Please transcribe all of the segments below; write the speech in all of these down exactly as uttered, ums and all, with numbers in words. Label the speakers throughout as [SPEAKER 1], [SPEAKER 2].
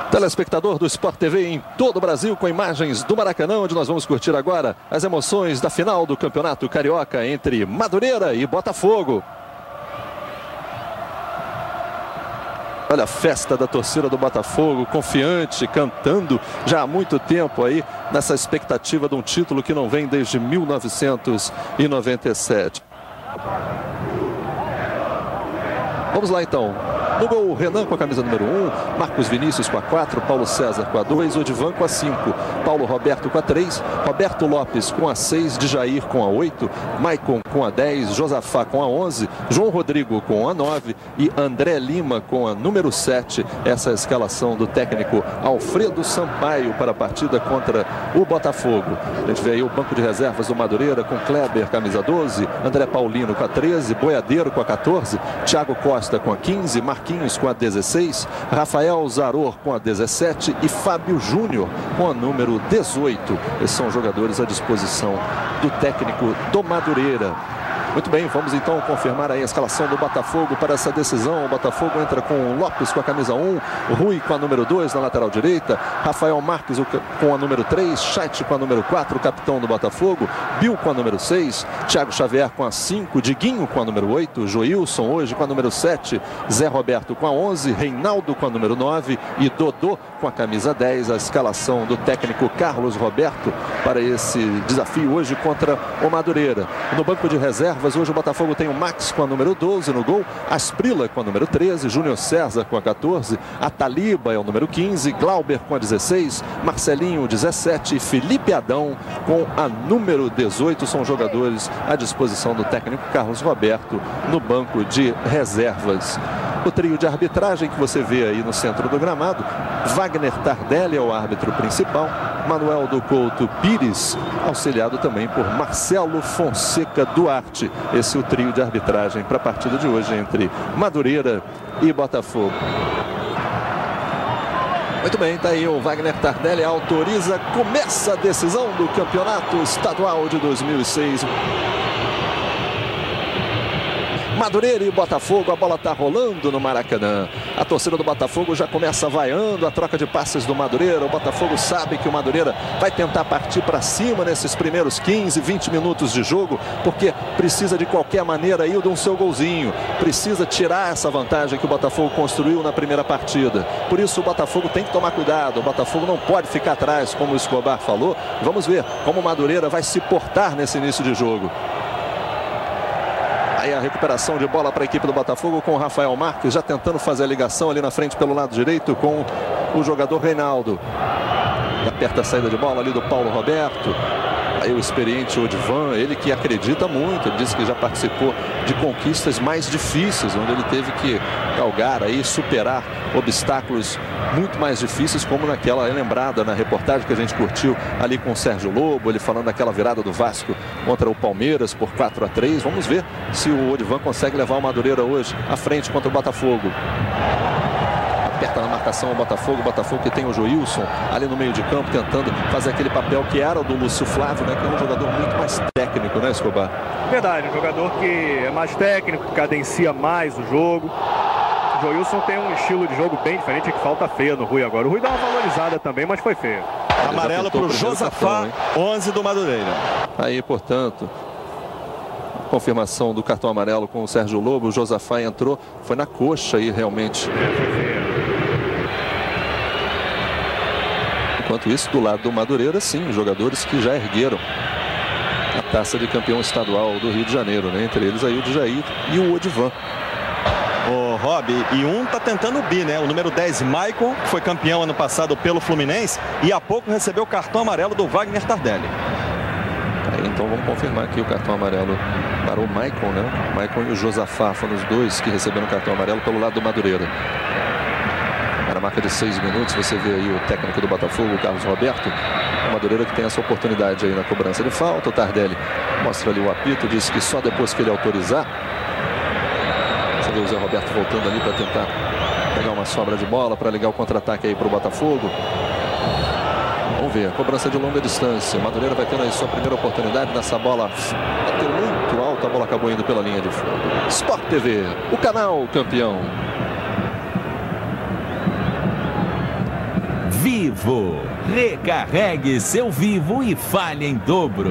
[SPEAKER 1] Telespectador do Sport T V em todo o Brasil, com imagens do Maracanã, onde nós vamos curtir agora as emoções da final do Campeonato Carioca entre Madureira e Botafogo. Olha a festa da torcida do Botafogo, confiante, cantando já há muito tempo aí, nessa expectativa de um título que não vem desde mil novecentos e noventa e sete. Vamos lá então. No gol, Renan com a camisa número um, Marcos Vinícius com a quatro, Paulo César com a dois, Odivan com a cinco, Paulo Roberto com a três, Roberto Lopes com a seis, Djair com a oito, Maicon com a dez, Josafá com a onze, João Rodrigo com a nove e André Lima com a número sete. Essa é a escalação do técnico Alfredo Sampaio para a partida contra o Botafogo. A gente vê aí o banco de reservas do Madureira com Kleber, camisa doze, André Paulino com a treze, Boiadeiro com a quatorze, Thiago Costa com a quinze, Marquinhos com a dezesseis, Rafael Zaror com a dezessete e Fábio Júnior com a número dezoito. Esses são jogadores à disposição do técnico do Madureira. Muito bem, vamos então confirmar aí a escalação do Botafogo para essa decisão. O Botafogo entra com o Lopes com a camisa um, Rui com a número dois na lateral direita, Rafael Marques com a número três, Chat com a número quatro, o capitão do Botafogo, Bill com a número seis, Thiago Xavier com a cinco, Diguinho com a número oito, Joilson hoje com a número sete, Zé Roberto com a onze, Reinaldo com a número nove e Dodô com a camisa dez. A escalação do técnico Carlos Roberto para esse desafio hoje contra o Madureira. No banco de reservas, hoje o Botafogo tem o Max com a número doze no gol, Asprila com a número treze, Júnior César com a quatorze, Ataliba é o número quinze, Glauber com a dezesseis, Marcelinho dezessete e Felipe Adão com a número dezoito. São jogadores à disposição do técnico Carlos Roberto no banco de reservas. O trio de arbitragem que você vê aí no centro do gramado: Wagner Tardelli é o árbitro principal, Manuel do Couto Pires, auxiliado também por Marcelo Fonseca Duarte. Esse é o trio de arbitragem para a partida de hoje entre Madureira e Botafogo. Muito bem, tá aí o Wagner Tardelli, autoriza, começa a decisão do Campeonato Estadual de dois mil e seis. Madureira e Botafogo, a bola está rolando no Maracanã. A torcida do Botafogo já começa vaiando a troca de passes do Madureira. O Botafogo sabe que o Madureira vai tentar partir para cima nesses primeiros quinze, vinte minutos de jogo, porque precisa de qualquer maneira aí de um seu golzinho. Precisa tirar essa vantagem que o Botafogo construiu na primeira partida. Por isso o Botafogo tem que tomar cuidado. O Botafogo não pode ficar atrás, como o Escobar falou. Vamos ver como o Madureira vai se portar nesse início de jogo. Aí a recuperação de bola para a equipe do Botafogo com o Rafael Marques já tentando fazer a ligação ali na frente pelo lado direito com o jogador Reinaldo. E aperta a saída de bola ali do Paulo Roberto. Aí o experiente Odivan, ele que acredita muito, ele disse que já participou de conquistas mais difíceis, onde ele teve que galgar aí, superar obstáculos muito mais difíceis, como naquela lembrada na reportagem que a gente curtiu ali com o Sérgio Lobo, ele falando daquela virada do Vasco contra o Palmeiras por quatro a três. Vamos ver se o Odivan consegue levar o Madureira hoje à frente contra o Botafogo. Aperta na marcação o Botafogo, o Botafogo que tem o Joilson ali no meio de campo tentando fazer aquele papel que era o do Lúcio Flávio, né, que é um jogador muito mais técnico, né, Escobar?
[SPEAKER 2] Verdade, um jogador que é mais técnico, que cadencia mais o jogo. O Joilson tem um estilo de jogo bem diferente, que falta feia no Rui agora. O Rui dá uma valorizada também, mas foi feio.
[SPEAKER 3] Amarelo para o Josafá, onze do Madureira.
[SPEAKER 1] Aí, portanto, confirmação do cartão amarelo com o Sérgio Lobo. O Josafá entrou, foi na coxa aí realmente. Enquanto isso, do lado do Madureira, sim, jogadores que já ergueram a taça de campeão estadual do Rio de Janeiro, né? Entre eles aí o Djair e o Odivan.
[SPEAKER 3] O Rob, e um tá tentando o bi, né? O número dez, Maicon, que foi campeão ano passado pelo Fluminense e há pouco recebeu o cartão amarelo do Wagner Tardelli.
[SPEAKER 1] Aí, então vamos confirmar aqui o cartão amarelo para o Maicon, né? O Maicon e o Josafá foram os dois que receberam o cartão amarelo pelo lado do Madureira. Na marca de seis minutos, você vê aí o técnico do Botafogo, o Carlos Roberto. O Madureira que tem essa oportunidade aí na cobrança de falta. O Tardelli mostra ali o apito, diz que só depois que ele autorizar. Você vê o Zé Roberto voltando ali para tentar pegar uma sobra de bola para ligar o contra-ataque aí para o Botafogo. Vamos ver, cobrança de longa distância. O Madureira vai tendo aí sua primeira oportunidade nessa bola. Bateu muito alto, a bola acabou indo pela linha de fundo. Sport T V, o canal campeão.
[SPEAKER 4] Vivo. Recarregue seu Vivo e fale em dobro.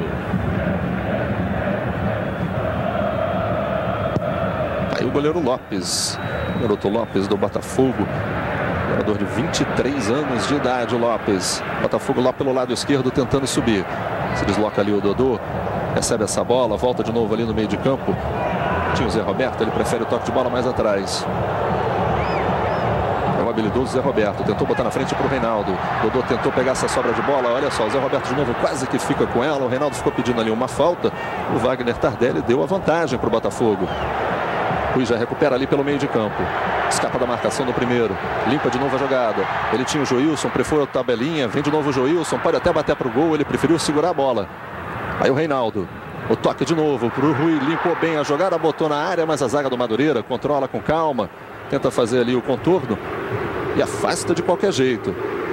[SPEAKER 1] Aí o goleiro Lopes, garoto Lopes do Botafogo, jogador de vinte e três anos de idade, o Lopes. Botafogo lá pelo lado esquerdo tentando subir. Se desloca ali o Dodô, recebe essa bola, volta de novo ali no meio de campo. Tinha o Zé Roberto, ele prefere o toque de bola mais atrás. É o habilidoso Zé Roberto, tentou botar na frente para o Reinaldo. Dodô tentou pegar essa sobra de bola, olha só, o Zé Roberto de novo quase que fica com ela. O Reinaldo ficou pedindo ali uma falta. O Wagner Tardelli deu a vantagem para o Botafogo. Rui já recupera ali pelo meio de campo. Escapa da marcação do primeiro. Limpa de novo a jogada. Ele tinha o Joilson, preferiu a tabelinha. Vem de novo o Joilson. Pode até bater para o gol. Ele preferiu segurar a bola. Aí o Reinaldo. O toque de novo para o Rui. Limpou bem a jogada. Botou na área. Mas a zaga do Madureira controla com calma. Tenta fazer ali o contorno. E afasta de qualquer jeito.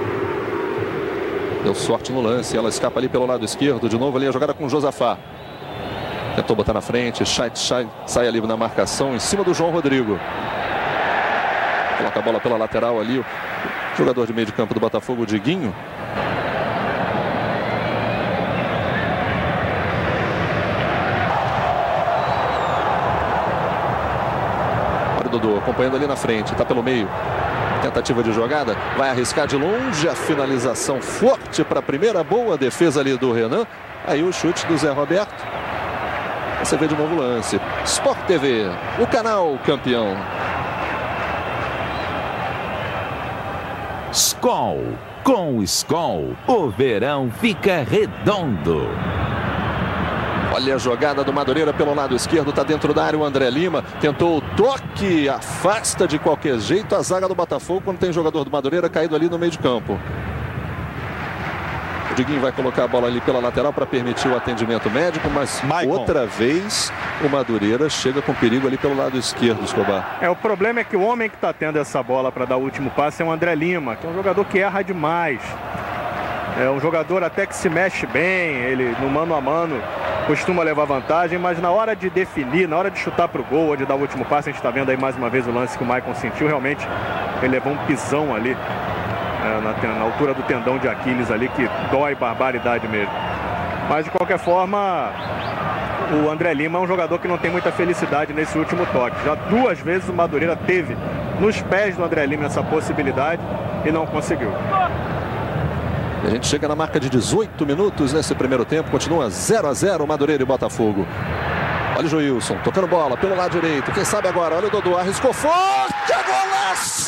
[SPEAKER 1] Deu sorte no lance. Ela escapa ali pelo lado esquerdo. De novo ali a jogada com o Josafá. Tentou botar na frente, Chay, Chay, sai ali na marcação, em cima do João Rodrigo. Coloca a bola pela lateral ali, o jogador de meio de campo do Botafogo, o Diguinho. Olha o Dodô, acompanhando ali na frente, está pelo meio. Tentativa de jogada, vai arriscar de longe, a finalização forte para a primeira, boa defesa ali do Renan. Aí o chute do Zé Roberto. Você vê de novo o lance. Sport T V, o canal campeão.
[SPEAKER 4] Skol. Com o Skol, o verão fica redondo.
[SPEAKER 1] Olha a jogada do Madureira pelo lado esquerdo, está dentro da área o André Lima. Tentou o toque, afasta de qualquer jeito a zaga do Botafogo quando tem jogador do Madureira caído ali no meio de campo. O Diguinho vai colocar a bola ali pela lateral para permitir o atendimento médico, mas Maicon. Outra vez o Madureira chega com perigo ali pelo lado esquerdo, Escobar.
[SPEAKER 2] É, o problema é que o homem que está tendo essa bola para dar o último passe é o André Lima, que é um jogador que erra demais. É um jogador até que se mexe bem, ele no mano a mano costuma levar vantagem, mas na hora de definir, na hora de chutar para o gol ou de dar o último passe, a gente está vendo aí mais uma vez o lance que o Maicon sentiu, realmente ele levou um pisão ali. É, na, na altura do tendão de Aquiles ali, que dói barbaridade mesmo. Mas de qualquer forma, o André Lima é um jogador que não tem muita felicidade nesse último toque. Já duas vezes o Madureira teve nos pés do André Lima essa possibilidade e não conseguiu.
[SPEAKER 1] A gente chega na marca de dezoito minutos nesse primeiro tempo, continua zero a zero Madureira e Botafogo. Olha o Joilson, tocando bola pelo lado direito, quem sabe agora, olha o Dodô, arriscou forte, golaço!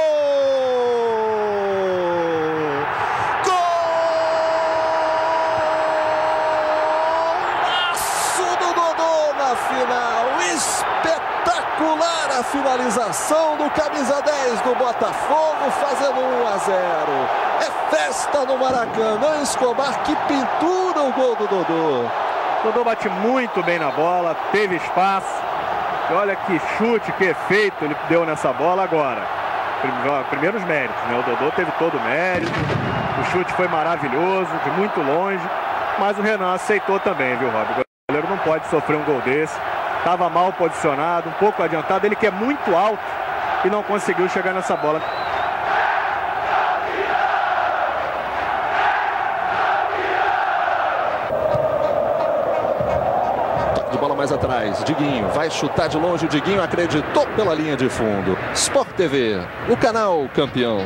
[SPEAKER 1] Final, espetacular a finalização do camisa dez do Botafogo, fazendo um a zero. É festa no Maracanã, Escobar, que pintura o gol do Dodô.
[SPEAKER 2] O Dodô bate muito bem na bola, teve espaço. E olha que chute, que efeito ele deu nessa bola agora. Primeiros méritos, né? O Dodô teve todo o mérito, o chute foi maravilhoso, de muito longe, mas o Renan aceitou também, viu, Rob? O goleiro não pode sofrer um gol desse. Estava mal posicionado, um pouco adiantado. Ele que é muito alto e não conseguiu chegar nessa bola.
[SPEAKER 1] Toque de bola mais atrás. Diguinho vai chutar de longe. O Diguinho acreditou pela linha de fundo. Sport T V, o canal campeão.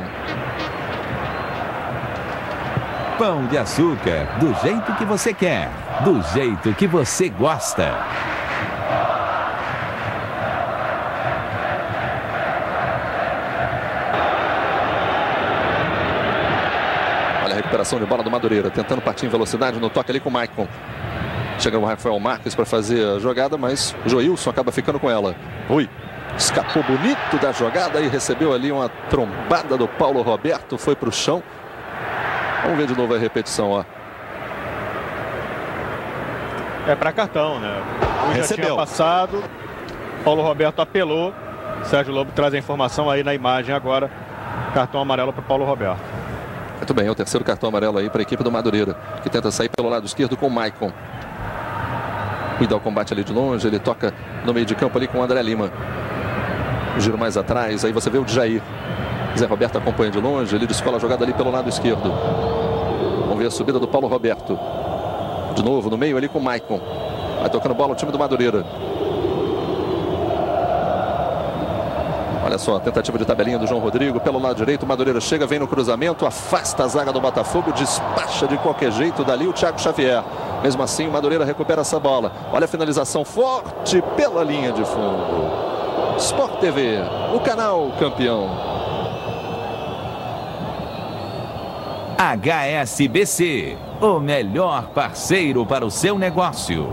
[SPEAKER 4] Pão de açúcar, do jeito que você quer, do jeito que você gosta.
[SPEAKER 1] Olha a recuperação de bola do Madureira, tentando partir em velocidade no toque ali com o Maicon. Chega o Rafael Marques para fazer a jogada, mas o Joilson acaba ficando com ela. Rui escapou bonito da jogada e recebeu ali uma trombada do Paulo Roberto, foi para o chão. Vamos ver de novo a repetição, ó.
[SPEAKER 2] É para cartão, né? O já
[SPEAKER 3] Recebeu.
[SPEAKER 2] tinha passado, Paulo Roberto apelou. Sérgio Lobo traz a informação aí na imagem agora. Cartão amarelo para Paulo Roberto.
[SPEAKER 1] Muito bem, é o terceiro cartão amarelo aí para a equipe do Madureira, que tenta sair pelo lado esquerdo com o Maicon. Cuida o combate ali de longe, ele toca no meio de campo ali com o André Lima. O giro mais atrás, aí você vê o Jair. Zé Roberto acompanha de longe, ele descola a jogada ali pelo lado esquerdo. Vamos ver a subida do Paulo Roberto. De novo no meio ali com o Maicon. Vai tocando bola o time do Madureira. Olha só, tentativa de tabelinha do João Rodrigo pelo lado direito. O Madureira chega, vem no cruzamento, afasta a zaga do Botafogo, despacha de qualquer jeito dali o Thiago Xavier. Mesmo assim, o Madureira recupera essa bola. Olha a finalização forte pela linha de fundo. Sport T V, o canal campeão.
[SPEAKER 4] H S B C, o melhor parceiro para o seu negócio.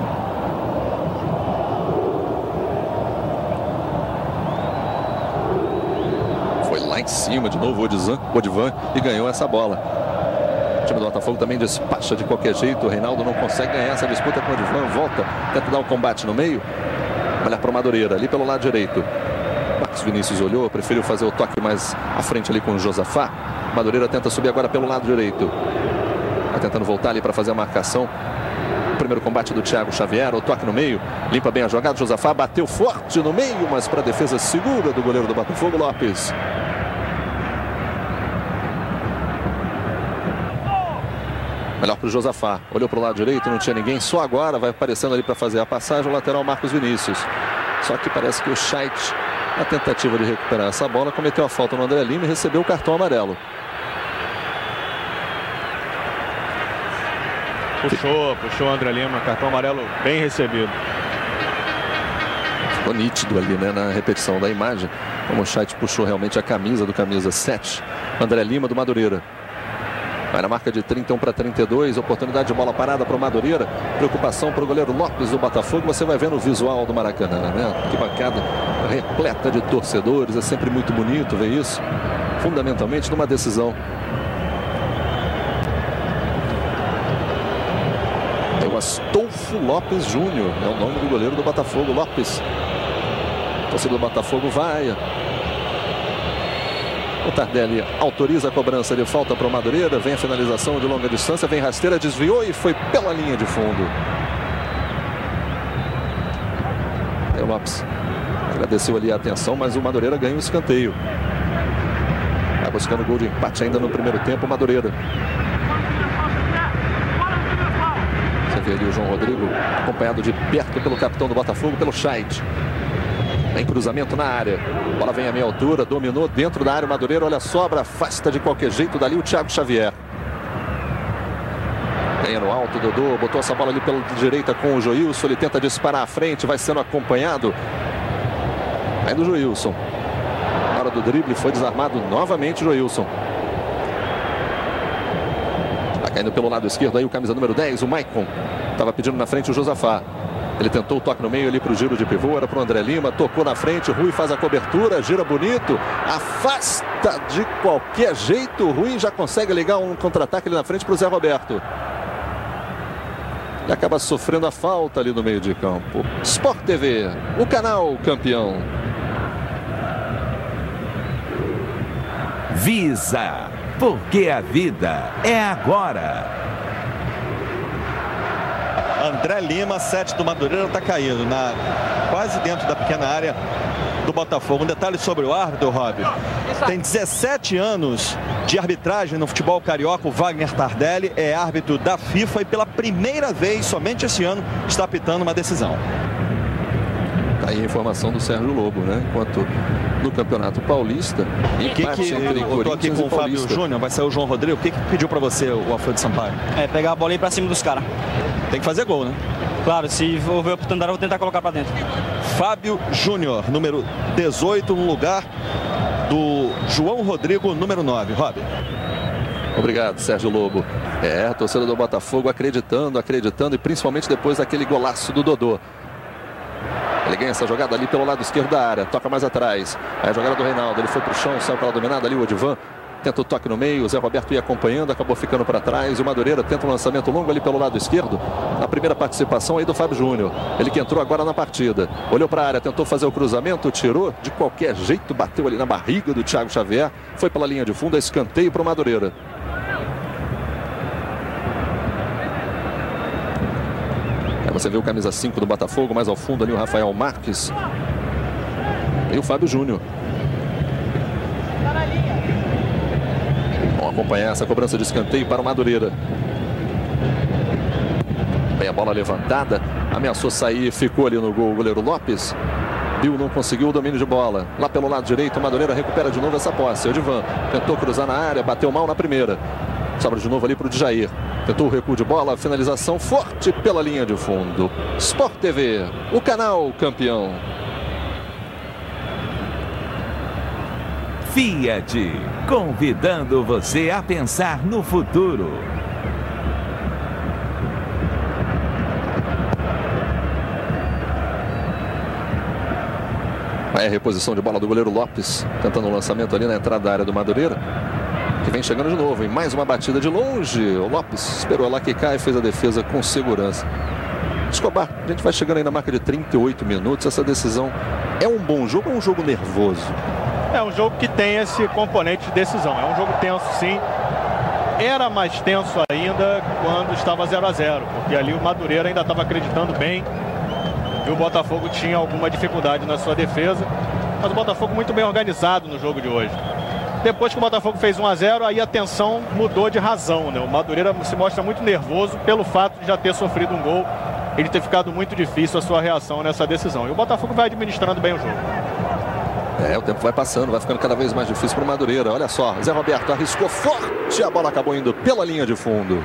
[SPEAKER 1] Foi lá em cima de novo o Odizan, Odivan e ganhou essa bola. O time do Botafogo também despacha de qualquer jeito. O Reinaldo não consegue ganhar essa disputa com o Odivan. Volta, tenta dar um combate no meio. Olha para o Madureira, ali pelo lado direito. Marcos Vinícius olhou, preferiu fazer o toque mais à frente ali com o Josafá. Madureira tenta subir agora pelo lado direito. Vai tentando voltar ali para fazer a marcação. O primeiro combate do Thiago Xavier, o toque no meio. Limpa bem a jogada, Josafá bateu forte no meio, mas para a defesa segura do goleiro do Botafogo, Lopes. Melhor para o Josafá. Olhou para o lado direito, não tinha ninguém. Só agora vai aparecendo ali para fazer a passagem o lateral Marcos Vinícius. Só que parece que o Scheidt, na tentativa de recuperar essa bola, cometeu a falta no André Lima e recebeu o cartão amarelo.
[SPEAKER 2] Puxou, puxou o André Lima. Cartão amarelo bem recebido.
[SPEAKER 1] Ficou nítido ali, né, na repetição da imagem. Como o Scheidt puxou realmente a camisa do camisa sete. André Lima do Madureira. Vai na marca de trinta e um para trinta e dois, oportunidade de bola parada para o Madureira. Preocupação para o goleiro Lopes do Botafogo. Você vai vendo o visual do Maracanã, né? Que bancada repleta de torcedores. É sempre muito bonito ver isso. Fundamentalmente numa decisão. É o Astolfo Lopes Júnior. É o nome do goleiro do Botafogo, Lopes. O torcedor do Botafogo vai. O Tardelli autoriza a cobrança de falta para o Madureira. Vem a finalização de longa distância. Vem rasteira, desviou e foi pela linha de fundo. Aí o Lopes agradeceu ali a atenção, mas o Madureira ganha o escanteio. Vai buscando gol de empate ainda no primeiro tempo, o Madureira. Você vê ali o João Rodrigo acompanhado de perto pelo capitão do Botafogo, pelo Scheidt. Em cruzamento na área. Bola vem a meia altura, dominou dentro da área o Madureira. Olha a sobra, afasta de qualquer jeito dali o Thiago Xavier. Ganha no alto, Dodô, botou essa bola ali pela direita com o Joilson. Ele tenta disparar à frente, vai sendo acompanhado. Aí do Joilson. Na hora do drible foi desarmado novamente o Joilson. Tá caindo pelo lado esquerdo aí o camisa número dez, o Maicon. Estava pedindo na frente o Josafá. Ele tentou o toque no meio ali para o giro de pivô, era para o André Lima, tocou na frente, o Rui faz a cobertura, gira bonito, afasta de qualquer jeito, o Rui já consegue ligar um contra-ataque ali na frente para o Zé Roberto. Ele acaba sofrendo a falta ali no meio de campo. Sport T V, o canal campeão.
[SPEAKER 4] Visa, porque a vida é agora.
[SPEAKER 3] André Lima, sete do Madureira, está caindo na, quase dentro da pequena área do Botafogo. Um detalhe sobre o árbitro, Rob. Tem dezessete anos de arbitragem no futebol carioca. O Wagner Tardelli é árbitro da FIFA e pela primeira vez, somente esse ano, está apitando uma decisão.
[SPEAKER 1] Tá aí a informação do Sérgio Lobo, né? Enquanto no Campeonato Paulista,
[SPEAKER 3] e que que eu estou aqui com o Fábio Júnior, vai sair o João Rodrigo. O que, que pediu para você o Alfredo Sampaio?
[SPEAKER 5] É pegar a bola e ir para cima dos caras.
[SPEAKER 3] Tem que fazer gol, né?
[SPEAKER 5] Claro, se houver a oportunidade, eu vou tentar colocar para dentro.
[SPEAKER 3] Fábio Júnior, número dezoito, no lugar do João Rodrigo, número nove. Rob.
[SPEAKER 1] Obrigado, Sérgio Lobo. É, a torcida do Botafogo acreditando, acreditando, e principalmente depois daquele golaço do Dodô. Ele ganha essa jogada ali pelo lado esquerdo da área, toca mais atrás. Aí a jogada do Reinaldo, ele foi pro chão, saiu pela dominada ali o Odivan. Tenta o toque no meio, o Zé Roberto ia acompanhando, acabou ficando para trás. E o Madureira tenta um lançamento longo ali pelo lado esquerdo. Na primeira participação aí do Fábio Júnior. Ele que entrou agora na partida. Olhou para a área, tentou fazer o cruzamento, tirou de qualquer jeito, bateu ali na barriga do Thiago Xavier. Foi pela linha de fundo, escanteio para o Madureira. Aí você vê o camisa cinco do Botafogo, mais ao fundo ali o Rafael Marques. E o Fábio Júnior. Vamos acompanhar essa cobrança de escanteio para o Madureira. Bem, a bola levantada, ameaçou sair, ficou ali no gol o goleiro Lopes. Bill não conseguiu o domínio de bola. Lá pelo lado direito, o Madureira recupera de novo essa posse. O Edivan tentou cruzar na área, bateu mal na primeira. Sobra de novo ali para o Djair. Tentou o recuo de bola, finalização forte pela linha de fundo. Sport T V, o canal campeão.
[SPEAKER 4] Fiat, convidando você a pensar no futuro.
[SPEAKER 1] Aí a reposição de bola do goleiro Lopes, tentando o lançamento ali na entrada da área do Madureira, que vem chegando de novo, em mais uma batida de longe. O Lopes esperou ela quicar e fez a defesa com segurança. Escobar, a gente vai chegando aí na marca de trinta e oito minutos. Essa decisão é um bom jogo ou é um jogo nervoso?
[SPEAKER 2] É um jogo que tem esse componente de decisão. É um jogo tenso, sim. Era mais tenso ainda quando estava zero a zero, porque ali o Madureira ainda estava acreditando bem e o Botafogo tinha alguma dificuldade na sua defesa. Mas o Botafogo muito bem organizado no jogo de hoje. Depois que o Botafogo fez um a zero, aí a tensão mudou de razão, né? O Madureira se mostra muito nervoso pelo fato de já ter sofrido um gol e de ter ficado muito difícil a sua reação nessa decisão. E o Botafogo vai administrando bem o jogo.
[SPEAKER 1] É, o tempo vai passando, vai ficando cada vez mais difícil para o Madureira. Olha só, Zé Roberto arriscou forte, a bola acabou indo pela linha de fundo.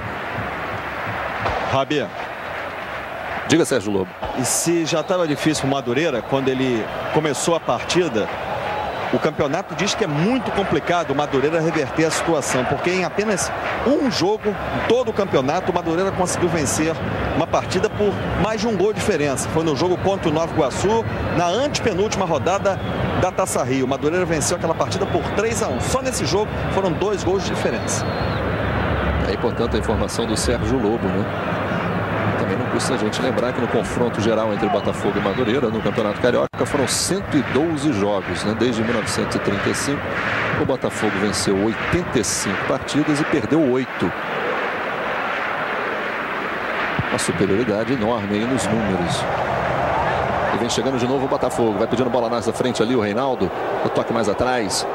[SPEAKER 3] Rabi,
[SPEAKER 1] diga, Sérgio Lobo.
[SPEAKER 3] E se já estava difícil o Madureira quando ele começou a partida, o campeonato diz que é muito complicado o Madureira reverter a situação, porque em apenas um jogo, em todo o campeonato, o Madureira conseguiu vencer uma partida por mais de um gol de diferença. Foi no jogo contra o Nova Iguaçu, na antepenúltima rodada da Taça Rio. O Madureira venceu aquela partida por três a um. Só nesse jogo foram dois gols de diferença.
[SPEAKER 1] Aí, portanto, a informação do Sérgio Lobo, né? Também não custa a gente lembrar que no confronto geral entre Botafogo e Madureira, no Campeonato Carioca, foram cento e doze jogos, né? Desde mil novecentos e trinta e cinco, o Botafogo venceu oitenta e cinco partidas e perdeu oito. Uma superioridade enorme aí nos números. E vem chegando de novo o Botafogo. Vai pedindo bola nessa frente ali o Reinaldo. O toque mais atrás.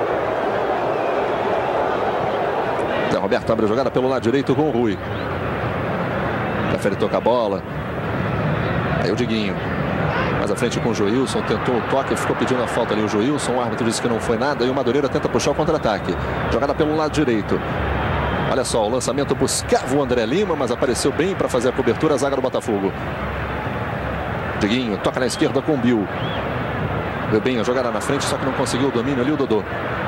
[SPEAKER 1] Zé Roberto abre a jogada pelo lado direito com o Rui. Prefere tocar a bola. Aí o Diguinho. Mais à frente com o Joilson. Tentou o toque, ficou pedindo a falta ali o Joilson. O árbitro disse que não foi nada. E o Madureira tenta puxar o contra-ataque. Jogada pelo lado direito. Olha só, o lançamento buscava o André Lima, mas apareceu bem para fazer a cobertura a zaga do Botafogo. Diguinho toca na esquerda com o Bill. Deu bem a jogada na frente, só que não conseguiu o domínio ali o Dodô.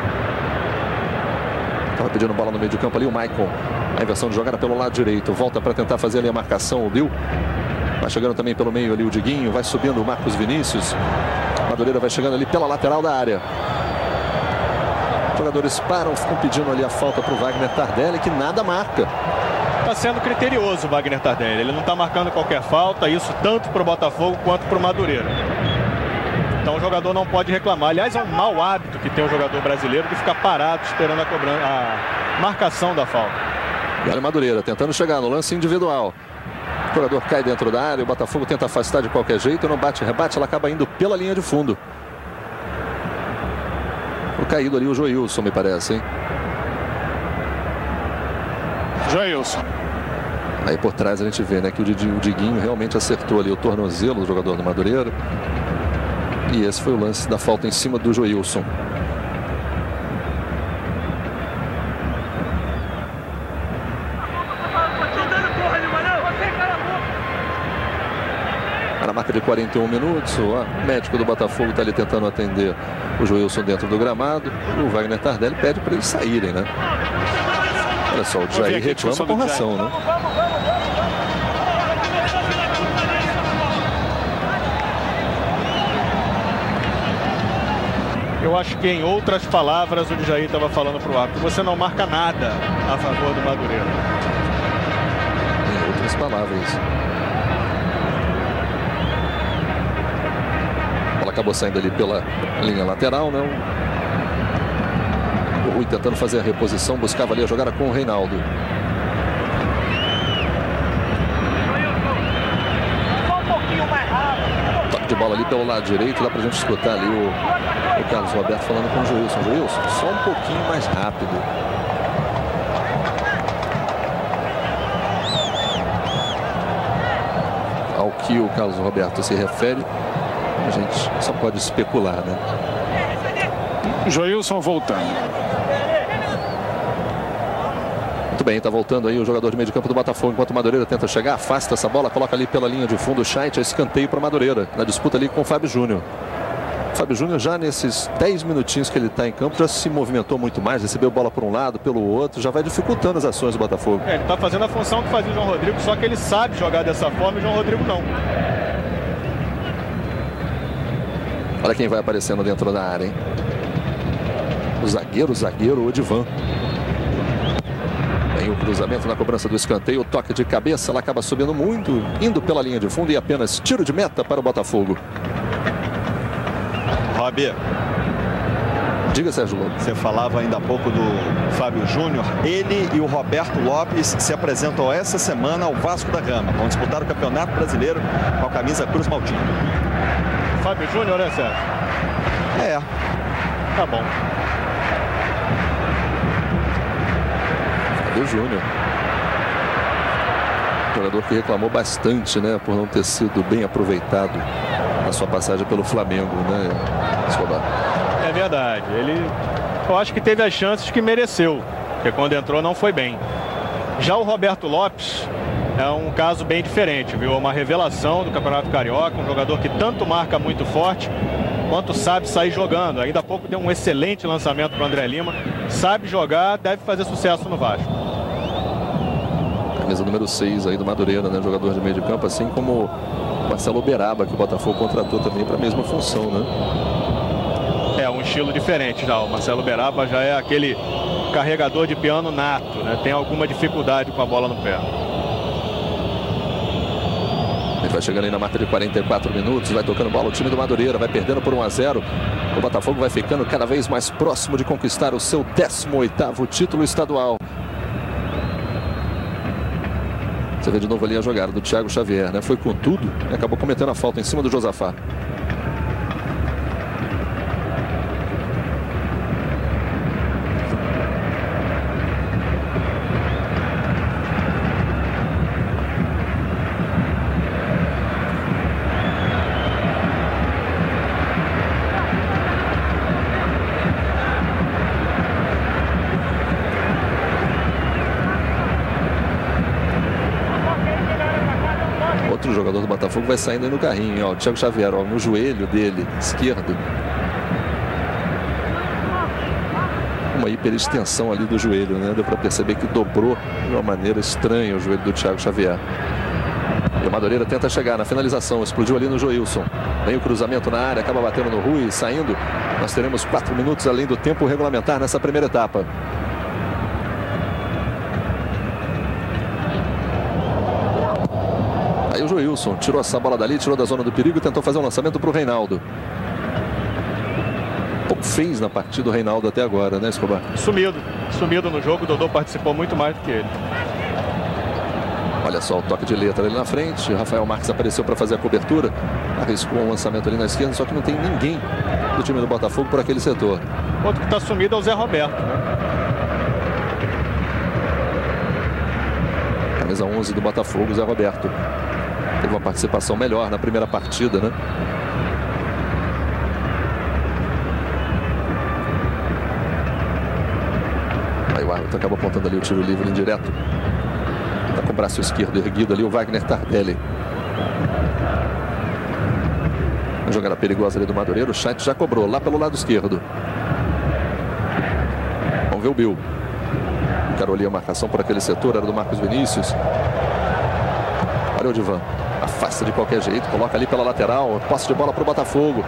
[SPEAKER 1] Estava pedindo bola no meio de campo ali o Maicon. A inversão de jogada pelo lado direito. Volta para tentar fazer ali a marcação o Bill. Vai chegando também pelo meio ali o Diguinho. Vai subindo o Marcos Vinícius. Madureira vai chegando ali pela lateral da área. Os jogadores param, ficam pedindo ali a falta para o Wagner Tardelli, que nada marca.
[SPEAKER 2] Está sendo criterioso o Wagner Tardelli. Ele não está marcando qualquer falta, isso tanto para o Botafogo quanto para o Madureira. Então o jogador não pode reclamar. Aliás, é um mau hábito que tem o jogador brasileiro de ficar parado esperando a, cobrança, a marcação da falta.
[SPEAKER 1] E olha o Madureira tentando chegar no lance individual. O jogador cai dentro da área, o Botafogo tenta afastar de qualquer jeito, não bate, rebate, ela acaba indo pela linha de fundo. O caído ali o Joilson, me parece, hein?
[SPEAKER 2] Joilson.
[SPEAKER 1] Aí por trás a gente vê, né, que o Diguinho realmente acertou ali o tornozelo do jogador do Madureira. E esse foi o lance da falta em cima do Joilson. Na marca de quarenta e um minutos, o médico do Botafogo está ali tentando atender o Joilson dentro do gramado. O Wagner Tardelli pede para eles saírem, né? Olha só, o Jair reclama com ração, né?
[SPEAKER 2] Eu acho que, em outras palavras, o Jair estava falando para o árbitro: você não marca nada a favor do Madureira.
[SPEAKER 1] Em outras palavras. A bola acabou saindo ali pela linha lateral, né? O Rui tentando fazer a reposição, buscava ali a jogada com o Reinaldo. Toque de bola ali pelo lado direito. Dá pra gente escutar ali o, o Carlos Roberto falando com o Joilson. Joilson, só um pouquinho mais rápido. Ao que o Carlos Roberto se refere, a gente só pode especular, né?
[SPEAKER 6] Joilson voltando.
[SPEAKER 1] Muito bem, está voltando aí o jogador de meio de campo do Botafogo, enquanto o Madureira tenta chegar, afasta essa bola, coloca ali pela linha de fundo o Scheidt, escanteio para o Madureira, na disputa ali com o Fábio Júnior. O Fábio Júnior já nesses dez minutinhos que ele está em campo, já se movimentou muito mais, recebeu bola por um lado, pelo outro, já vai dificultando as ações do Botafogo.
[SPEAKER 2] É, ele está fazendo a função que fazia o João Rodrigo, só que ele sabe jogar dessa forma e o João Rodrigo não.
[SPEAKER 1] Olha quem vai aparecendo dentro da área, hein? O zagueiro, o zagueiro, o Odivan. Tem o cruzamento na cobrança do escanteio, o toque de cabeça, ela acaba subindo muito, indo pela linha de fundo e apenas tiro de meta para o Botafogo.
[SPEAKER 3] Rob,
[SPEAKER 1] diga, Sérgio Lobo.
[SPEAKER 3] Você falava ainda há pouco do Fábio Júnior. Ele e o Roberto Lopes se apresentam essa semana ao Vasco da Gama. Vão disputar o Campeonato Brasileiro com a camisa Cruz Maltina.
[SPEAKER 2] Fábio Júnior, né, Sérgio?
[SPEAKER 3] É.
[SPEAKER 2] Tá bom.
[SPEAKER 1] Fábio Júnior. Jogador que reclamou bastante, né, por não ter sido bem aproveitado na sua passagem pelo Flamengo, né, Escobar?
[SPEAKER 2] É verdade. Ele, eu acho que teve as chances que mereceu, porque quando entrou não foi bem. Já o Roberto Lopes é um caso bem diferente, viu? É uma revelação do Campeonato Carioca, um jogador que tanto marca muito forte, quanto sabe sair jogando. Ainda há pouco deu um excelente lançamento para o André Lima. Sabe jogar, deve fazer sucesso no Vasco.
[SPEAKER 1] Camisa número seis aí do Madureira, né? Jogador de meio de campo, assim como Marcelo Uberaba, que o Botafogo contratou também para a mesma função, né?
[SPEAKER 2] É um estilo diferente já. O Marcelo Uberaba já é aquele carregador de piano nato, né? Tem alguma dificuldade com a bola no pé.
[SPEAKER 1] Ele vai chegando aí na marca de quarenta e quatro minutos, vai tocando bola o time do Madureira, vai perdendo por um a zero. O Botafogo vai ficando cada vez mais próximo de conquistar o seu décimo oitavo título estadual. Você vê de novo ali a jogada do Thiago Xavier, né? Foi com tudo e acabou cometendo a falta em cima do Josafá. Outro jogador do Botafogo vai saindo aí no carrinho, ó, o Thiago Xavier, ó, no joelho dele, esquerdo. Uma hiperextensão ali do joelho, né? Deu para perceber que dobrou de uma maneira estranha o joelho do Thiago Xavier. E o Madureira tenta chegar na finalização, explodiu ali no Joilson. Vem o cruzamento na área, acaba batendo no Rui, saindo. Nós teremos quatro minutos além do tempo regulamentar nessa primeira etapa. Aí o Joilson tirou essa bola dali, tirou da zona do perigo e tentou fazer um lançamento para o Reinaldo. Pouco fez na partida do Reinaldo até agora, né, Escobar?
[SPEAKER 2] Sumido, sumido no jogo, o Dodô participou muito mais do que ele.
[SPEAKER 1] Olha só o toque de letra ali na frente, Rafael Marques apareceu para fazer a cobertura, arriscou um lançamento ali na esquerda, só que não tem ninguém do time do Botafogo por aquele setor.
[SPEAKER 2] Outro que está sumido é o Zé Roberto, né?
[SPEAKER 1] Camisa onze do Botafogo, Zé Roberto. Teve uma participação melhor na primeira partida, né? Aí o árbitro acaba apontando ali o tiro livre indireto. Está com o braço esquerdo erguido ali o Wagner Tardelli. Uma jogada perigosa ali do Madureira. O Scheidt já cobrou lá pelo lado esquerdo. Vamos ver o Bill. Encarou ali a marcação por aquele setor, era do Marcos Vinícius. Olha o Odivan. Afasta de qualquer jeito, coloca ali pela lateral. Posse de bola para o Botafogo.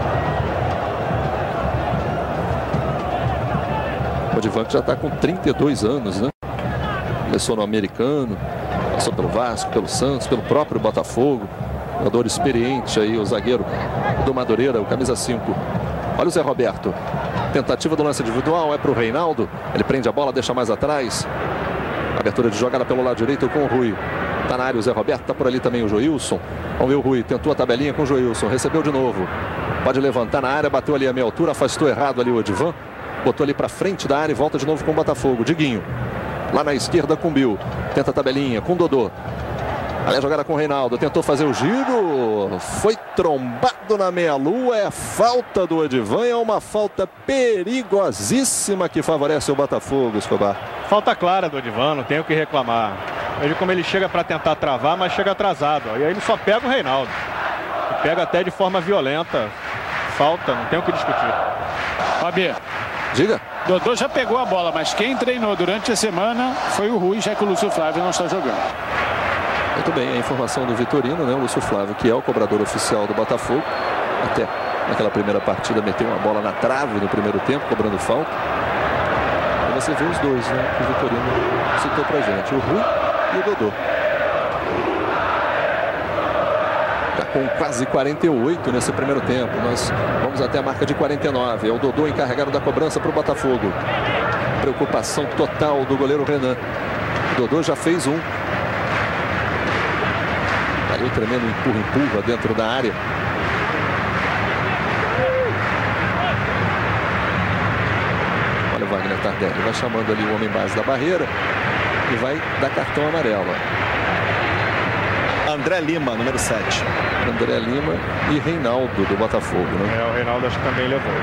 [SPEAKER 1] O Odivan que já está com trinta e dois anos, né? Começou no Americano, passou pelo Vasco, pelo Santos, pelo próprio Botafogo. Jogador experiente aí, o zagueiro do Madureira, o camisa cinco. Olha o Zé Roberto. Tentativa do lance individual, é para o Reinaldo. Ele prende a bola, deixa mais atrás. Abertura de jogada pelo lado direito com o Rui. Tá na área o Zé Roberto, tá por ali também o Joilson. Vamos ver o Rui, tentou a tabelinha com o Joilson, recebeu de novo. Pode levantar na área, bateu ali a meia altura, afastou errado ali o Odivan. Botou ali para frente da área e volta de novo com o Botafogo. Diguinho, lá na esquerda com o Bill. Tenta a tabelinha com o Dodô. Ali a jogada com o Reinaldo, tentou fazer o giro, foi trombado na meia-lua, é falta do Odivan, é uma falta perigosíssima que favorece o Botafogo, Escobar.
[SPEAKER 2] Falta clara do Odivan, não tem o que reclamar. Veja como ele chega para tentar travar, mas chega atrasado. E aí ele só pega o Reinaldo. E pega até de forma violenta. Falta, não tem o que discutir.
[SPEAKER 6] Fabi.
[SPEAKER 1] Diga.
[SPEAKER 6] Dodô já pegou a bola, mas quem treinou durante a semana foi o Rui, já que o Lúcio Flávio não está jogando.
[SPEAKER 1] Muito bem, a informação do Vitorino, né? O Lúcio Flávio, que é o cobrador oficial do Botafogo. Até naquela primeira partida meteu uma bola na trave no primeiro tempo, cobrando falta. E você vê os dois, né? Que o Vitorino citou pra gente, o Rui e o Dodô. Já com quase quarenta e oito nesse primeiro tempo. Nós vamos até a marca de quarenta e nove. É o Dodô encarregado da cobrança para o Botafogo. Preocupação total do goleiro Renan. O Dodô já fez um. O tremendo empurra-empurra dentro da área. Olha o Wagner Tardelli. Vai chamando ali o homem base da barreira e vai dar cartão amarelo.
[SPEAKER 3] André Lima, número sete.
[SPEAKER 1] André Lima e Reinaldo do Botafogo, né?
[SPEAKER 2] É, o Reinaldo acho que também levou.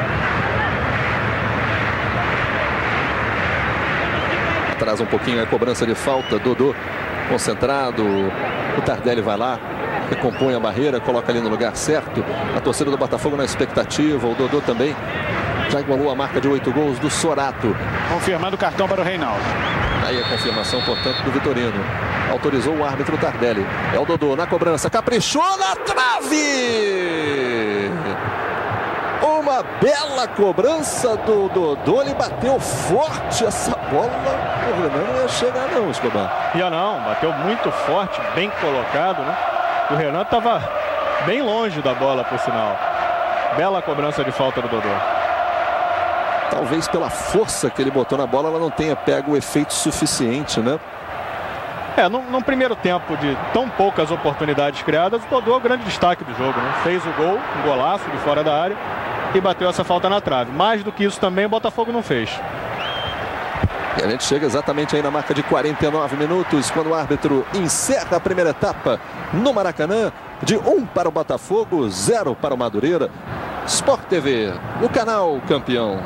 [SPEAKER 1] Atrasa um pouquinho a cobrança de falta. Dodô concentrado. O Tardelli vai lá, recompõe a barreira, coloca ali no lugar certo. A torcida do Botafogo na expectativa. O Dodô também já igualou a marca de oito gols do Sorato.
[SPEAKER 6] Confirmando o cartão para o Reinaldo.
[SPEAKER 1] Aí a confirmação, portanto, do Vitorino. Autorizou o árbitro Tardelli. É o Dodô na cobrança. Caprichou na trave! Uma bela cobrança do Dodô. Ele bateu forte essa bola. O Renan não ia chegar não, Escobar.
[SPEAKER 2] Ia não, bateu muito forte, bem colocado, né? O Renan estava bem longe da bola, por sinal. Bela cobrança de falta do Dodô.
[SPEAKER 1] Talvez pela força que ele botou na bola, ela não tenha pego o efeito suficiente, né?
[SPEAKER 2] É, num, num primeiro tempo de tão poucas oportunidades criadas, o Dodô é o grande destaque do jogo, né? Fez o gol, um golaço de fora da área e bateu essa falta na trave. Mais do que isso também o Botafogo não fez.
[SPEAKER 1] E a gente chega exatamente aí na marca de quarenta e nove minutos, quando o árbitro encerra a primeira etapa no Maracanã, de um para o Botafogo, zero para o Madureira. Sport T V, o canal campeão.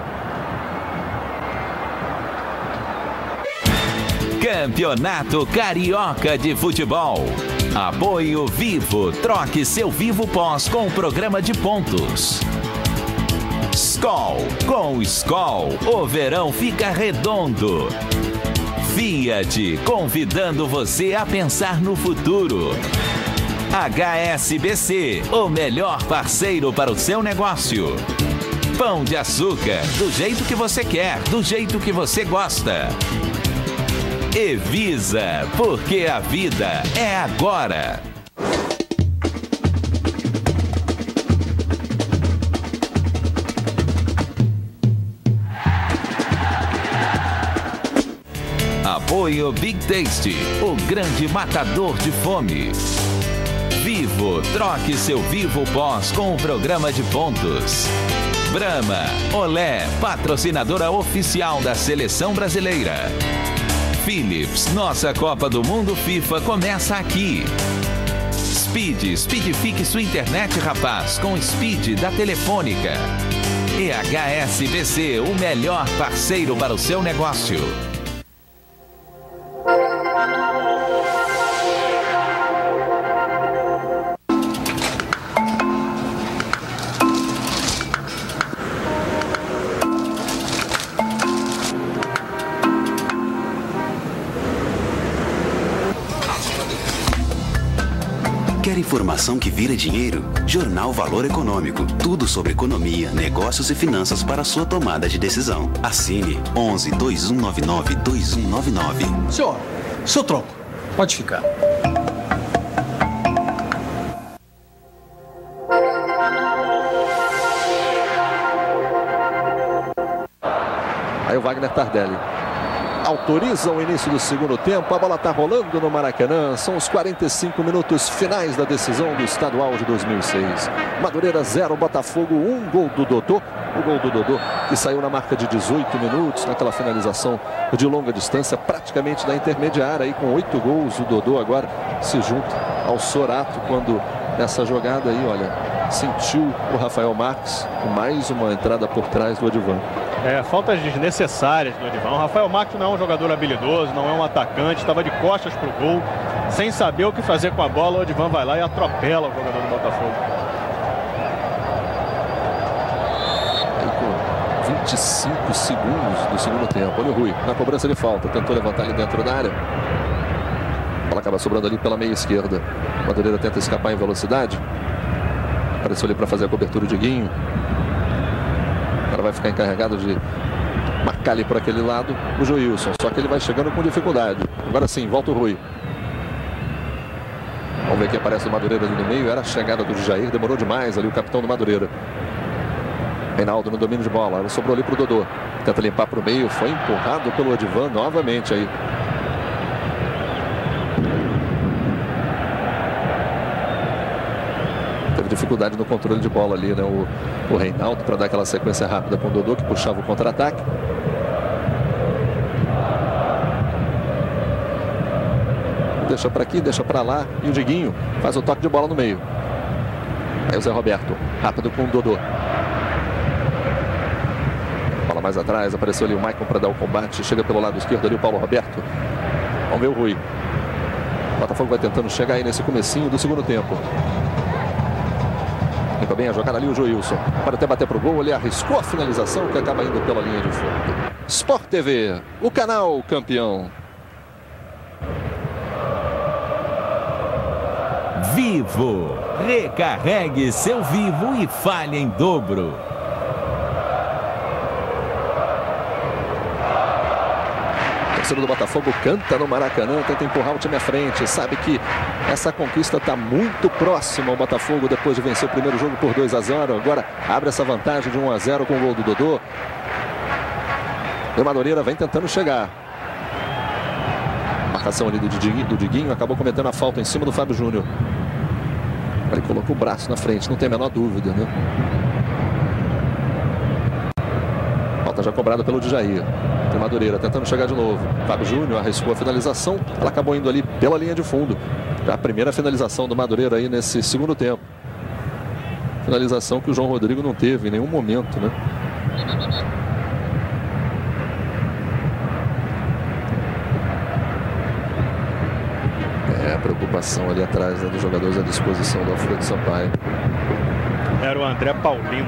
[SPEAKER 4] Campeonato Carioca de Futebol. Apoio Vivo. Troque seu Vivo Pós com o programa de pontos. Skol. Com Skol, o verão fica redondo. Fiat, convidando você a pensar no futuro. H S B C, o melhor parceiro para o seu negócio. Pão de Açúcar, do jeito que você quer, do jeito que você gosta. Evisa, porque a vida é agora. Apoio Big Tasty, o grande matador de fome. Vivo, troque seu Vivo Pós com o programa de pontos. Brahma, Olé, patrocinadora oficial da Seleção Brasileira. Philips, nossa Copa do Mundo FIFA começa aqui. Speed, speedifique sua internet, rapaz, com Speed da Telefônica. E H S B C, o melhor parceiro para o seu negócio.
[SPEAKER 7] Quer informação que vira dinheiro? Jornal Valor Econômico. Tudo sobre economia, negócios e finanças para a sua tomada de decisão. Assine onze, dois um nove nove, dois um nove nove.
[SPEAKER 8] Senhor, seu troco. Pode ficar.
[SPEAKER 1] Aí o Wagner Tardelli. autoriza o início do segundo tempo. A bola está rolando no Maracanã. São os quarenta e cinco minutos finais da decisão do estadual de dois mil e seis. Madureira zero, Botafogo um, gol do Dodô. O gol do Dodô que saiu na marca de dezoito minutos, naquela finalização de longa distância, praticamente da intermediária. Aí com oito gols, o Dodô agora se junta ao Sorato quando nessa jogada aí, olha, sentiu o Rafael Marques com mais uma entrada por trás do Odivan.
[SPEAKER 2] É, faltas desnecessárias do Odivan. O Rafael Marques não é um jogador habilidoso, não é um atacante, estava de costas para o gol, sem saber o que fazer com a bola. O Odivan vai lá e atropela o jogador do Botafogo.
[SPEAKER 1] Aí com vinte e cinco segundos do segundo tempo. Olha o Rui, na cobrança de falta, tentou levantar ali dentro da área. A bola acaba sobrando ali pela meia esquerda. O Madureira tenta escapar em velocidade. Apareceu ali para fazer a cobertura de Guinho. Ela vai ficar encarregado de marcar ali por aquele lado o Joilson. Só que ele vai chegando com dificuldade. Agora sim, volta o Rui. Vamos ver quem aparece o Madureira ali no meio. Era a chegada do Jair. Demorou demais ali o capitão do Madureira. Reinaldo no domínio de bola. Ela sobrou ali para o Dodô. Tenta limpar para o meio. Foi empurrado pelo Odivan novamente aí. Dificuldade no controle de bola ali, né? O, o Reinaldo para dar aquela sequência rápida com o Dodô que puxava o contra-ataque. Deixa para aqui, deixa para lá e o Diguinho faz o toque de bola no meio. Aí o Zé Roberto, rápido com o Dodô. Bola mais atrás, apareceu ali o Maicon para dar o combate. Chega pelo lado esquerdo ali o Paulo Roberto. Vamos ver o Rui. O Botafogo vai tentando chegar aí nesse comecinho do segundo tempo. Limpa bem a jogada ali o Joilson. Para até bater para o gol, ele arriscou a finalização que acaba indo pela linha de fundo. Sport T V, o canal campeão.
[SPEAKER 4] Vivo. Recarregue seu Vivo e fale em dobro.
[SPEAKER 1] O torcedor do Botafogo canta no Maracanã, tenta empurrar o time à frente. Sabe que essa conquista está muito próxima ao Botafogo depois de vencer o primeiro jogo por dois a zero. Agora abre essa vantagem de um a zero com o gol do Dodô. O Madureira vem tentando chegar. Marcação ali do Diguinho, do Diguinho, acabou cometendo a falta em cima do Fábio Júnior. Ele colocou o braço na frente, não tem a menor dúvida, né? Falta já cobrada pelo Djair. Tem Madureira tentando chegar de novo. Fábio Júnior arriscou a finalização. Ela acabou indo ali pela linha de fundo. Já a primeira finalização do Madureira aí nesse segundo tempo. Finalização que o João Rodrigo não teve em nenhum momento, né? É a preocupação ali atrás, né, dos jogadores à disposição do Alfredo Sampaio.
[SPEAKER 2] Era o André Paulino.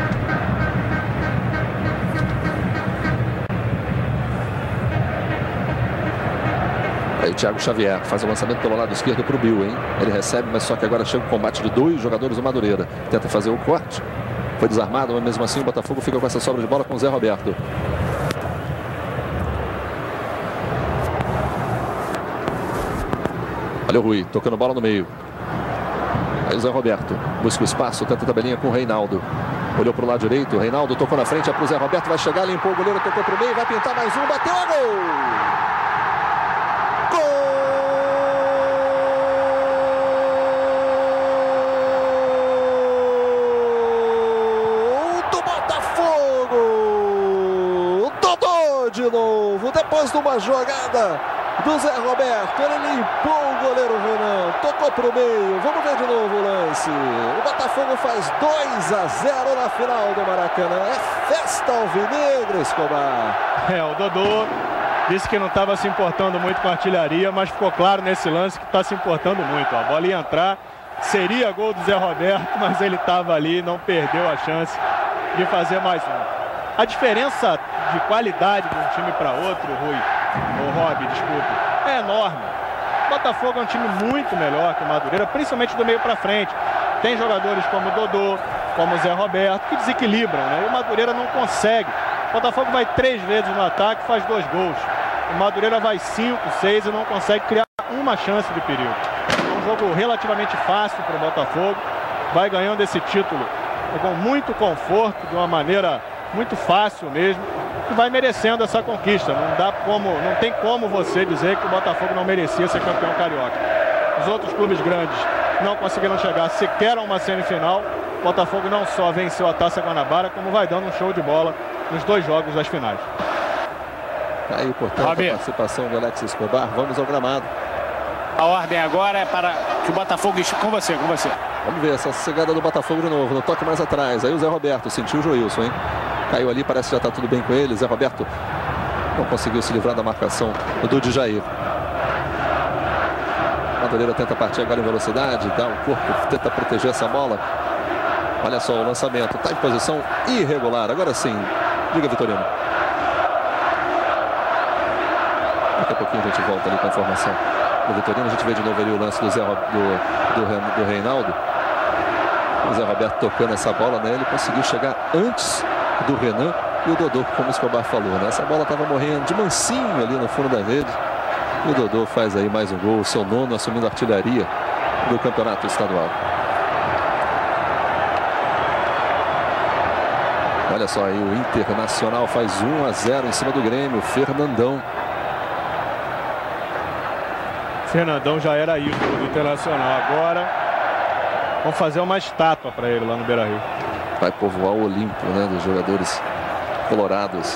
[SPEAKER 1] Aí o Thiago Xavier faz o lançamento pelo lado esquerdo para o Bill, hein? Ele recebe, mas só que agora chega o combate de dois jogadores do Madureira. Tenta fazer o corte. Foi desarmado, mas mesmo assim o Botafogo fica com essa sobra de bola com o Zé Roberto. Olha o Rui, tocando bola no meio. Aí o Zé Roberto busca o espaço, tenta a tabelinha com o Reinaldo. Olhou para o lado direito, o Reinaldo tocou na frente, é para o Zé Roberto, vai chegar, limpou o goleiro, tocou para o meio, vai pintar mais um, bateu a gol! De novo, depois de uma jogada do Zé Roberto, ele limpou o goleiro Renan, tocou para o meio, vamos ver de novo o lance. O Botafogo faz dois a zero na final do Maracanã. É festa alvinegra, Escobar.
[SPEAKER 2] É, o Dodô disse que não estava se importando muito com a artilharia, mas ficou claro nesse lance que está se importando muito. A bola ia entrar, seria gol do Zé Roberto, mas ele estava ali, não perdeu a chance de fazer mais um. A diferença de qualidade de um time para outro, Rui, ou Rob, desculpe, é enorme. O Botafogo é um time muito melhor que o Madureira, principalmente do meio para frente. Tem jogadores como o Dodô, como o Zé Roberto, que desequilibram, né? E o Madureira não consegue. O Botafogo vai três vezes no ataque, faz dois gols. O Madureira vai cinco, seis e não consegue criar uma chance de perigo. É um jogo relativamente fácil para o Botafogo. Vai ganhando esse título com muito conforto, de uma maneira muito fácil mesmo, e vai merecendo essa conquista. Não dá como, não tem como você dizer que o Botafogo não merecia ser campeão carioca. Os outros clubes grandes não conseguiram chegar sequer a uma semifinal. O Botafogo não só venceu a Taça Guanabara, como vai dando um show de bola nos dois jogos das finais.
[SPEAKER 1] Aí, portanto, a participação do Alex Escobar. Vamos ao gramado.
[SPEAKER 6] A ordem agora é para que o Botafogo... Com você, com você.
[SPEAKER 1] Vamos ver essa chegada do Botafogo de novo, no toque mais atrás. Aí o Zé Roberto sentiu o Joilson, hein? Caiu ali, parece que já está tudo bem com ele. Zé Roberto não conseguiu se livrar da marcação do Djair. Madureira tenta partir agora em velocidade, dá o corpo, tenta proteger essa bola. Olha só o lançamento, está em posição irregular. Agora sim, diga, Vitorino. Daqui a pouquinho a gente volta ali com a informação do Vitorino. A gente vê de novo ali o lance do, Zé, do, do, do Reinaldo. O Zé Roberto tocando essa bola, né? Ele conseguiu chegar antes do Renan e o Dodô, como o Escobar falou, né? Essa bola estava morrendo de mansinho ali no fundo da rede. E o Dodô faz aí mais um gol, o seu nono, assumindo a artilharia do campeonato estadual. Olha só aí, o Internacional faz um a zero em cima do Grêmio. Fernandão.
[SPEAKER 2] Fernandão já era ídolo do Internacional. Agora vamos fazer uma estátua para ele lá no Beira-Rio.
[SPEAKER 1] Vai povoar o Olimpo, né, dos jogadores colorados.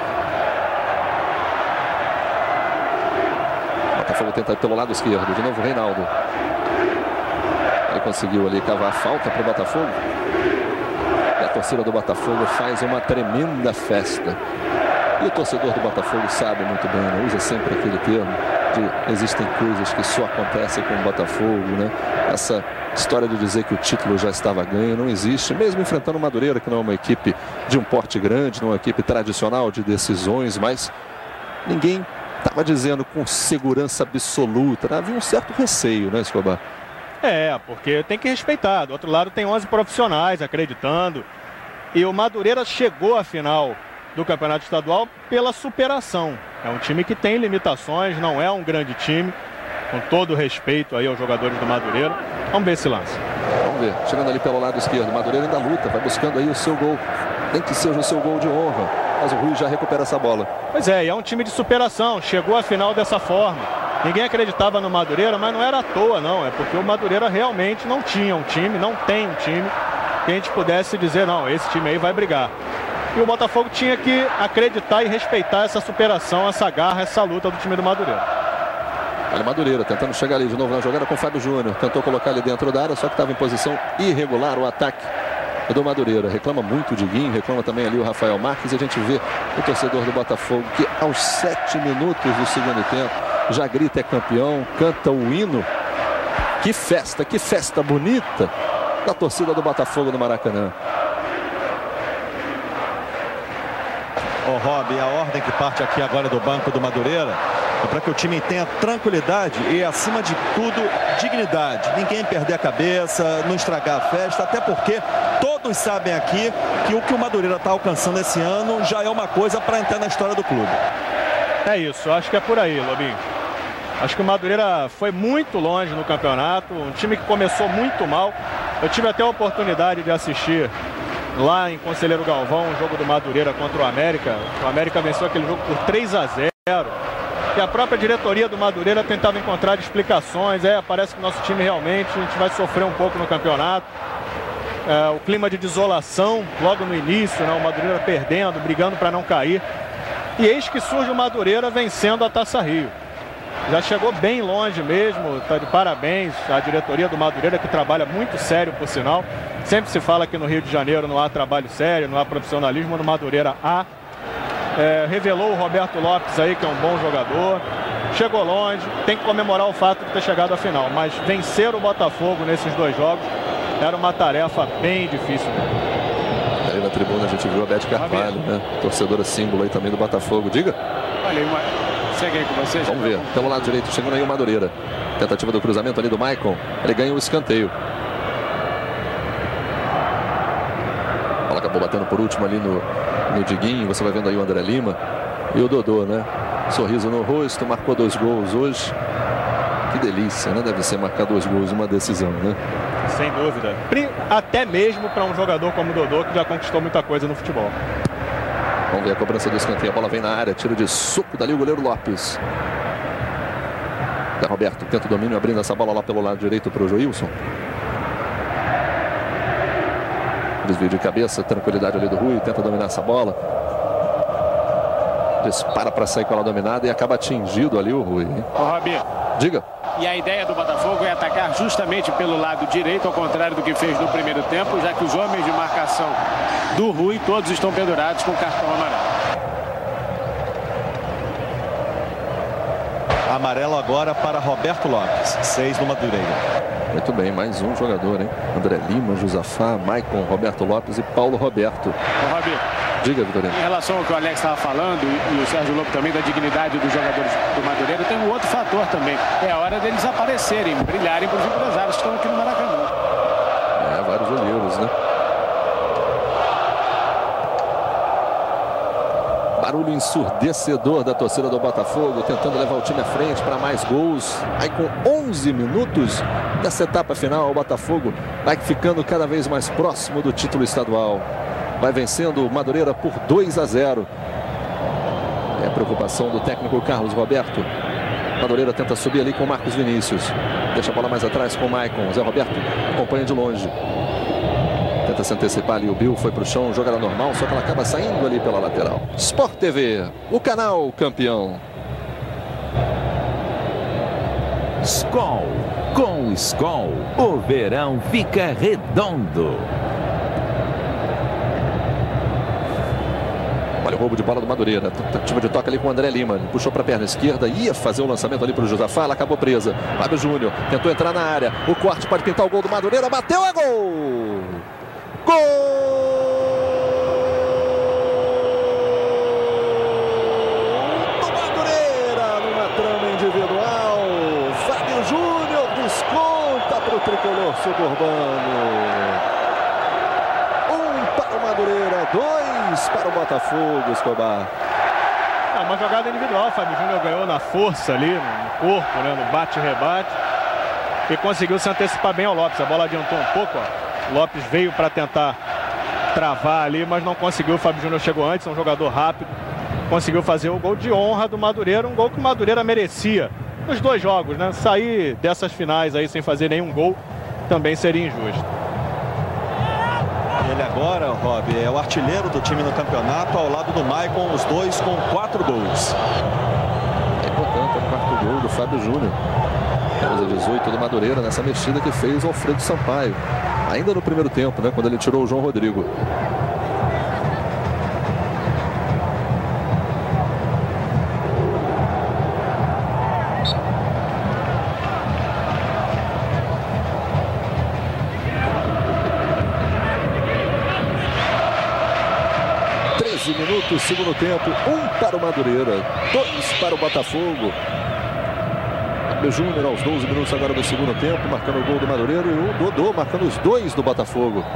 [SPEAKER 1] Botafogo tenta pelo lado esquerdo. De novo o Reinaldo. Ele conseguiu ali cavar a falta para o Botafogo. E a torcida do Botafogo faz uma tremenda festa. E o torcedor do Botafogo sabe muito bem, né? Usa sempre aquele termo de existem coisas que só acontecem com o Botafogo, né? Essa história de dizer que o título já estava ganho não existe, mesmo enfrentando o Madureira, que não é uma equipe de um porte grande, não é uma equipe tradicional de decisões, mas ninguém estava dizendo com segurança absoluta, né? Havia um certo receio, né, Escobar?
[SPEAKER 2] É, porque tem que respeitar. Do outro lado tem onze profissionais acreditando. E o Madureira chegou à final do Campeonato Estadual pela superação. É um time que tem limitações, não é um grande time. Com todo o respeito aí aos jogadores do Madureira. Vamos ver esse lance.
[SPEAKER 1] Vamos ver. Chegando ali pelo lado esquerdo. Madureira ainda luta, vai buscando aí o seu gol. Nem que seja o seu gol de honra. Mas o Rui já recupera essa bola.
[SPEAKER 2] Pois é, e é um time de superação. Chegou à final dessa forma. Ninguém acreditava no Madureira, mas não era à toa, não. É porque o Madureira realmente não tinha um time, não tem um time que a gente pudesse dizer, não, esse time aí vai brigar. E o Botafogo tinha que acreditar e respeitar essa superação, essa garra, essa luta do time do Madureira.
[SPEAKER 1] Olha o Madureira tentando chegar ali de novo na jogada com o Fábio Júnior. Tentou colocar ali dentro da área, só que estava em posição irregular o ataque do Madureira. Reclama muito o Diguinho, reclama também ali o Rafael Marques. E a gente vê o torcedor do Botafogo que aos sete minutos do segundo tempo já grita é campeão, canta o hino. Que festa, que festa bonita da torcida do Botafogo no Maracanã.
[SPEAKER 3] Ô, oh, Rob, a ordem que parte aqui agora do banco do Madureira é para que o time tenha tranquilidade e, acima de tudo, dignidade. Ninguém perder a cabeça, não estragar a festa, até porque todos sabem aqui que o que o Madureira está alcançando esse ano já é uma coisa para entrar na história do clube.
[SPEAKER 2] É isso, acho que é por aí, Lobinho. Acho que o Madureira foi muito longe no campeonato, um time que começou muito mal. Eu tive até a oportunidade de assistir lá em Conselheiro Galvão, um jogo do Madureira contra o América. O América venceu aquele jogo por três a zero. E a própria diretoria do Madureira tentava encontrar explicações. É, parece que o nosso time realmente, a gente vai sofrer um pouco no campeonato. É, o clima de desolação logo no início, né? O Madureira perdendo, brigando para não cair. E eis que surge o Madureira vencendo a Taça Rio. Já chegou bem longe mesmo, tá de parabéns à diretoria do Madureira, que trabalha muito sério, por sinal. Sempre se fala que no Rio de Janeiro não há trabalho sério, não há profissionalismo, no Madureira há. É, revelou o Roberto Lopes aí, que é um bom jogador. Chegou longe, tem que comemorar o fato de ter chegado à final. Mas vencer o Botafogo nesses dois jogos era uma tarefa bem difícil.
[SPEAKER 1] Aí na tribuna a gente viu a Beth Carvalho, né? Torcedora símbolo aí também do Botafogo. Diga.
[SPEAKER 6] Olha, uma... cheguei com vocês.
[SPEAKER 1] Vamos ver, pelo lado direito, chegando aí o Madureira. Tentativa do cruzamento ali do Maicon. Ele ganha o escanteio. A bola acabou batendo por último ali no, no Diguinho. Você vai vendo aí o André Lima e o Dodô, né? Sorriso no rosto, marcou dois gols hoje. Que delícia, né? Deve ser marcar dois gols uma decisão, né?
[SPEAKER 2] Sem dúvida. Até mesmo para um jogador como o Dodô, que já conquistou muita coisa no futebol.
[SPEAKER 1] Vamos ver a cobrança do escanteio. A bola vem na área. Tiro de soco dali o goleiro Lopes. Zé Roberto tenta o domínio, abrindo essa bola lá pelo lado direito para o Joilson. Desvio de cabeça, tranquilidade ali do Rui. Tenta dominar essa bola. Dispara para sair com ela dominada e acaba atingido ali o Rui.
[SPEAKER 6] Ô, Robi.
[SPEAKER 1] Diga.
[SPEAKER 6] E a ideia do Botafogo é atacar justamente pelo lado direito, ao contrário do que fez no primeiro tempo, já que os homens de marcação do Rui todos estão pendurados com cartão amarelo.
[SPEAKER 3] Amarelo agora para Roberto Lopes, seis no Madureira.
[SPEAKER 1] Muito bem, mais um jogador, hein? André Lima, Josafá, Maicon, Roberto Lopes e Paulo Roberto.
[SPEAKER 6] Ô, Robi.
[SPEAKER 1] Diga, Vitorino.
[SPEAKER 6] Em relação ao que o Alex estava falando, e o Sérgio Lobo também, da dignidade dos jogadores do Madureira, tem um outro fator também. É a hora deles aparecerem, brilharem para os empresários que estão aqui no Maracanã.
[SPEAKER 1] É, vários olheiros, né? Barulho ensurdecedor da torcida do Botafogo, tentando levar o time à frente para mais gols. Aí com onze minutos dessa etapa final, o Botafogo vai ficando cada vez mais próximo do título estadual. Vai vencendo o Madureira por dois a zero. É a preocupação do técnico Carlos Roberto. Madureira tenta subir ali com o Marcos Vinícius. Deixa a bola mais atrás com o Maicon. Zé Roberto acompanha de longe. Tenta se antecipar ali. O Bill foi para o chão. Jogada normal, só que ela acaba saindo ali pela lateral. Sport T V, o canal campeão.
[SPEAKER 4] Skol. Com o Skol, o verão fica redondo.
[SPEAKER 1] Olha o roubo de bola do Madureira. Tentativa de toque ali com o André Lima. Ele puxou para a perna esquerda. Ia fazer o lançamento ali para o Josafá. Ela acabou presa. Fábio Júnior tentou entrar na área. O corte pode pintar o gol do Madureira. Bateu, é gol! Gol! Do Madureira numa trama individual. Fábio Júnior desconta para o tricolor suburbano. Um para o Madureira, dois para o Botafogo, Escobar.
[SPEAKER 2] É uma jogada individual. Fábio Júnior ganhou na força ali, no corpo, né, no bate-rebate. E conseguiu se antecipar bem ao Lopes. A bola adiantou um pouco, ó. Lopes veio para tentar travar ali, mas não conseguiu. O Fábio Júnior chegou antes, é um jogador rápido. Conseguiu fazer o gol de honra do Madureira, um gol que o Madureira merecia nos dois jogos, né? Sair dessas finais aí sem fazer nenhum gol também seria injusto.
[SPEAKER 3] Ele agora, Rob, é o artilheiro do time no campeonato, ao lado do Maicon, os dois com quatro gols.
[SPEAKER 1] É importante o quarto gol do Fábio Júnior. Camisa dezoito do Madureira nessa mexida que fez o Alfredo Sampaio. Ainda no primeiro tempo, né, quando ele tirou o João Rodrigo. treze minutos, segundo tempo. Um para o Madureira, dois para o Botafogo. Fábio Júnior aos doze minutos agora do segundo tempo, marcando o gol do Madureira, e o Dodô marcando os dois do Botafogo.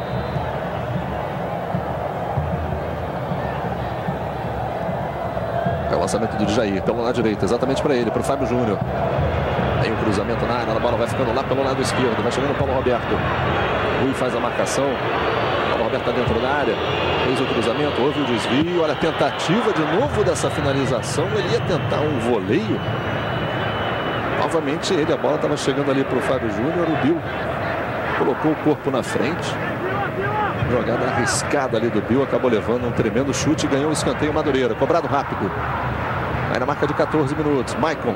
[SPEAKER 1] É o lançamento do Jair pelo lado direito, exatamente para ele, para o Fábio Júnior. Tem um cruzamento na área, a bola vai ficando lá pelo lado esquerdo, vai chegando o Paulo Roberto. Rui faz a marcação. Paulo Roberto está dentro da área, fez o cruzamento, houve o desvio. Olha a tentativa de novo dessa finalização. Ele ia tentar um voleio. Novamente ele, a bola estava chegando ali para o Fábio Júnior. O Bill colocou o corpo na frente. Jogada arriscada ali do Bill, acabou levando um tremendo chute e ganhou o escanteio Madureira. Cobrado rápido. Aí na marca de quatorze minutos. Maicon.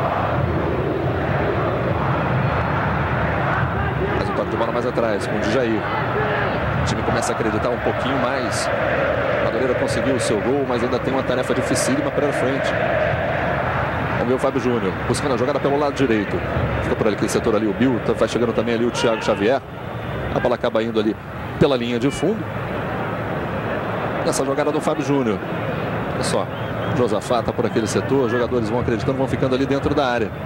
[SPEAKER 1] Faz um toque de bola mais atrás com o Jair. O time começa a acreditar um pouquinho mais. Madureira conseguiu o seu gol, mas ainda tem uma tarefa dificílima para frente. Vamos ver o Fábio Júnior buscando a jogada pelo lado direito. Fica por aquele setor ali o Bill. Vai chegando também ali o Thiago Xavier. A bola acaba indo ali pela linha de fundo. Nessa jogada do Fábio Júnior. Olha só. Josafá está por aquele setor. Os jogadores vão acreditando, vão ficando ali dentro da área.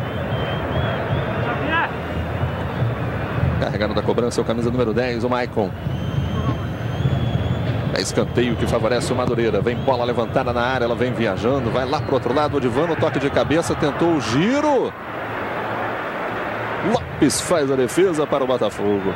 [SPEAKER 1] Carregando da cobrança é o camisa número dez, o Maicon. É escanteio que favorece o Madureira. Vem bola levantada na área, ela vem viajando. Vai lá para o outro lado, o Odivano, toque de cabeça, tentou o giro. Lopes faz a defesa para o Botafogo.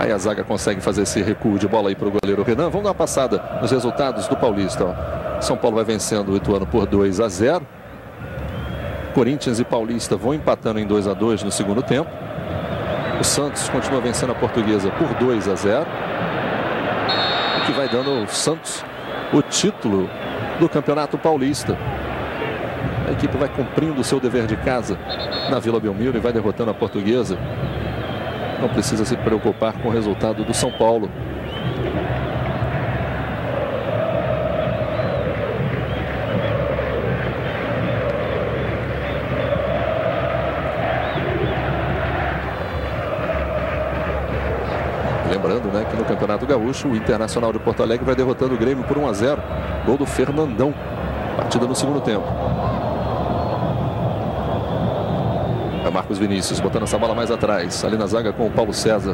[SPEAKER 1] Aí a zaga consegue fazer esse recuo de bola aí para o goleiro Renan. Vamos dar uma passada nos resultados do Paulista. Ó. São Paulo vai vencendo o Ituano por dois a zero. Corinthians e Paulista vão empatando em dois a dois no segundo tempo. O Santos continua vencendo a Portuguesa por dois a zero. O que vai dando ao Santos o título do Campeonato Paulista. A equipe vai cumprindo o seu dever de casa na Vila Belmiro e vai derrotando a Portuguesa. Não precisa se preocupar com o resultado do São Paulo. Lembrando, né, que no Campeonato Gaúcho o Internacional de Porto Alegre vai derrotando o Grêmio por um a zero. Gol do Fernandão. Partida no segundo tempo. É Marcos Vinícius botando essa bola mais atrás. Ali na zaga com o Paulo César.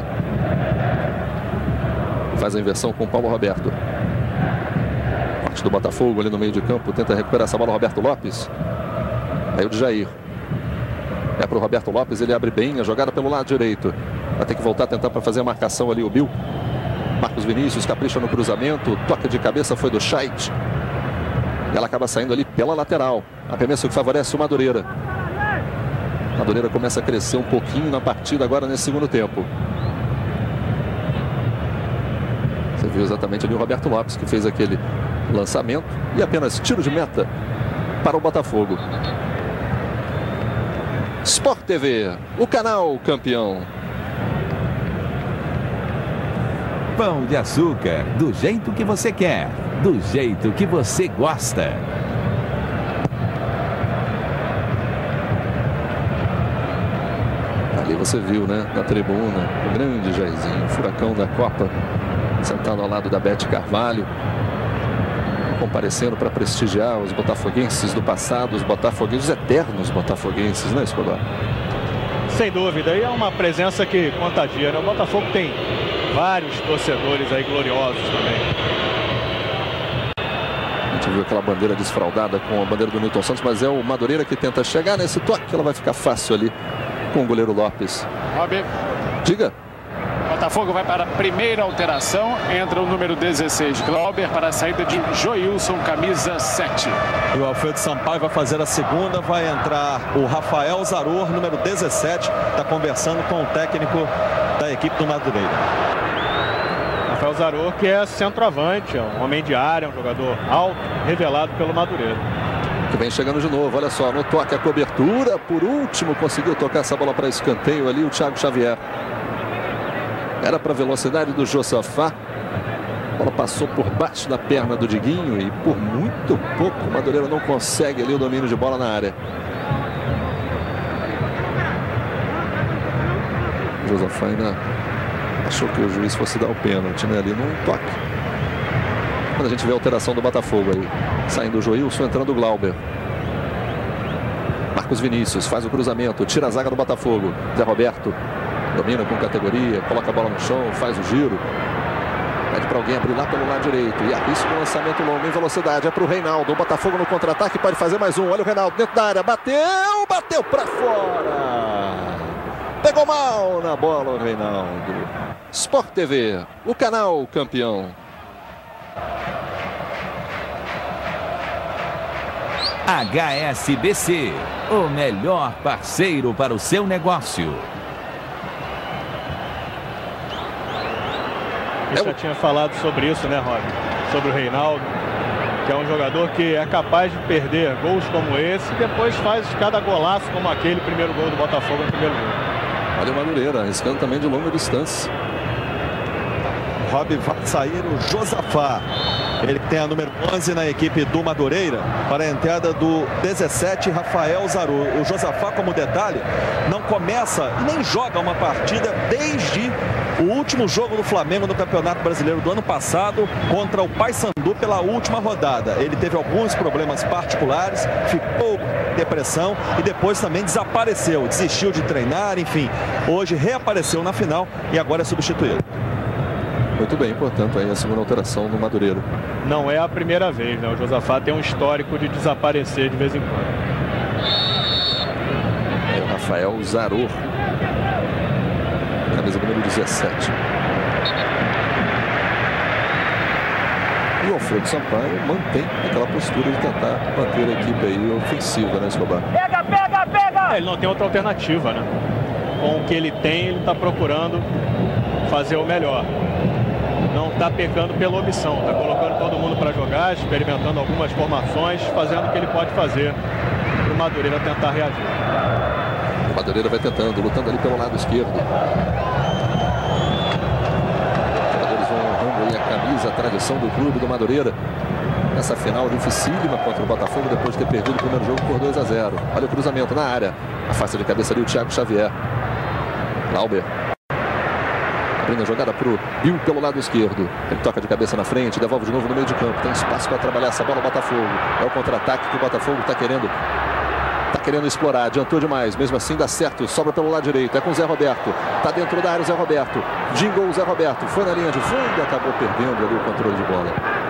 [SPEAKER 1] Faz a inversão com o Paulo Roberto. Parte do Botafogo ali no meio de campo. Tenta recuperar essa bola o Roberto Lopes. Aí o de Jair. É para o Roberto Lopes. Ele abre bem a jogada pelo lado direito. Vai ter que voltar a tentar para fazer a marcação ali o Bill. Marcos Vinícius capricha no cruzamento. Toque de cabeça foi do Scheidt. E ela acaba saindo ali pela lateral. Arremesso que favorece o Madureira. Madureira começa a crescer um pouquinho na partida agora nesse segundo tempo. Você viu exatamente ali o Roberto Lopes que fez aquele lançamento. E apenas tiro de meta para o Botafogo. Sport T V, o canal campeão.
[SPEAKER 4] Pão de açúcar, do jeito que você quer, do jeito que você gosta.
[SPEAKER 1] Ali você viu, né, na tribuna, o grande Jairzinho, furacão da Copa, sentado ao lado da Bete Carvalho, comparecendo para prestigiar os botafoguenses do passado, os botafoguenses eternos botafoguenses, né, Escobar?
[SPEAKER 2] Sem dúvida, e é uma presença que contagia, né? O Botafogo tem vários torcedores aí gloriosos também.
[SPEAKER 1] A gente viu aquela bandeira desfraldada com a bandeira do Nilton Santos, mas é o Madureira que tenta chegar nesse toque, ela vai ficar fácil ali com o goleiro Lopes.
[SPEAKER 6] Rob.
[SPEAKER 1] Diga.
[SPEAKER 6] Botafogo vai para a primeira alteração. Entra o número dezesseis, Glauber, para a saída de Joilson, camisa sete.
[SPEAKER 3] E o Alfredo Sampaio vai fazer a segunda. Vai entrar o Rafael Zaror, número dezessete. Está conversando com o técnico da equipe do Madureira.
[SPEAKER 2] Rafael Zaror, que é centroavante, é um homem de área, um jogador alto, revelado pelo Madureira.
[SPEAKER 1] Que vem chegando de novo, olha só, no toque a cobertura. Por último, conseguiu tocar essa bola para escanteio ali o Thiago Xavier. Era para a velocidade do Josafá. A bola passou por baixo da perna do Diguinho e por muito pouco o Madureira não consegue ali o domínio de bola na área. O Josafá ainda achou que o juiz fosse dar o pênalti, né, ali num toque. Quando a gente vê a alteração do Botafogo aí, saindo o Joilson, entrando o Glauber. Marcos Vinícius faz o cruzamento, tira a zaga do Botafogo. Zé Roberto domina com categoria, coloca a bola no chão, faz o giro. Pede para alguém abrir lá pelo lado direito. E arrisca o lançamento longo em velocidade. É para o Reinaldo. O Botafogo no contra-ataque pode fazer mais um. Olha o Reinaldo dentro da área. Bateu, bateu para fora. Pegou mal na bola o Reinaldo. Sport T V, o canal campeão.
[SPEAKER 4] H S B C, o melhor parceiro para o seu negócio.
[SPEAKER 2] Eu já tinha falado sobre isso, né, Rob? Sobre o Reinaldo, que é um jogador que é capaz de perder gols como esse e depois faz cada golaço como aquele primeiro gol do Botafogo no primeiro gol.
[SPEAKER 1] Olha o Madureira, arriscando também de longa distância.
[SPEAKER 3] Rob, vai sair o Josafá. Ele que tem a número onze na equipe do Madureira, para a entrada do dezessete, Rafael Zaror. O Josafá, como detalhe, não começa e nem joga uma partida desde o último jogo do Flamengo no Campeonato Brasileiro do ano passado contra o Paysandu pela última rodada. Ele teve alguns problemas particulares, ficou em depressão e depois também desapareceu, desistiu de treinar, enfim. Hoje reapareceu na final e agora é substituído.
[SPEAKER 1] Muito bem, portanto, aí a segunda alteração no Madureira.
[SPEAKER 2] Não é a primeira vez, né? O Josafá tem um histórico de desaparecer de vez em quando.
[SPEAKER 1] É o Rafael Zaror, camisa número dezessete. E o Alfredo Sampaio mantém aquela postura de tentar manter a equipe aí ofensiva, né, Escobar?
[SPEAKER 2] Pega, pega, pega! É, ele não tem outra alternativa, né? Com o que ele tem, ele está procurando fazer o melhor. Não está pecando pela omissão, está colocando todo mundo para jogar, experimentando algumas formações, fazendo o que ele pode fazer para o Madureira tentar reagir.
[SPEAKER 1] O Madureira vai tentando, lutando ali pelo lado esquerdo. Os jogadores vão honrando aí a camisa, a tradição do clube do Madureira. Nessa final dificílima contra o Botafogo, depois de ter perdido o primeiro jogo por dois a zero. Olha o cruzamento na área. Afasta de cabeça ali o Thiago Xavier. Glauber. Abrindo a jogada para o Bill pelo lado esquerdo. Ele toca de cabeça na frente, devolve de novo no meio de campo. Tem espaço para trabalhar essa bola, o Botafogo. É o contra-ataque que o Botafogo está querendo, tá querendo explorar. Adiantou demais, mesmo assim dá certo. Sobra pelo lado direito, é com o Zé Roberto. Está dentro da área o Zé Roberto. Gingou o Zé Roberto, foi na linha de fundo e acabou perdendo ali o controle de bola.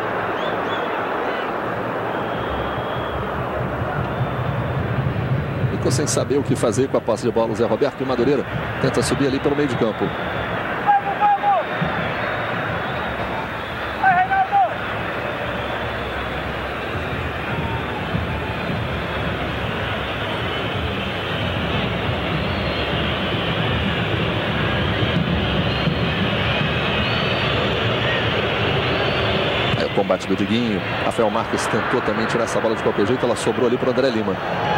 [SPEAKER 1] Ficou sem saber o que fazer com a posse de bola o Zé Roberto, e o Madureira tenta subir ali pelo meio de campo. Combate do Diguinho. Rafael Marques tentou também tirar essa bola de qualquer jeito. Ela sobrou ali para o André Lima.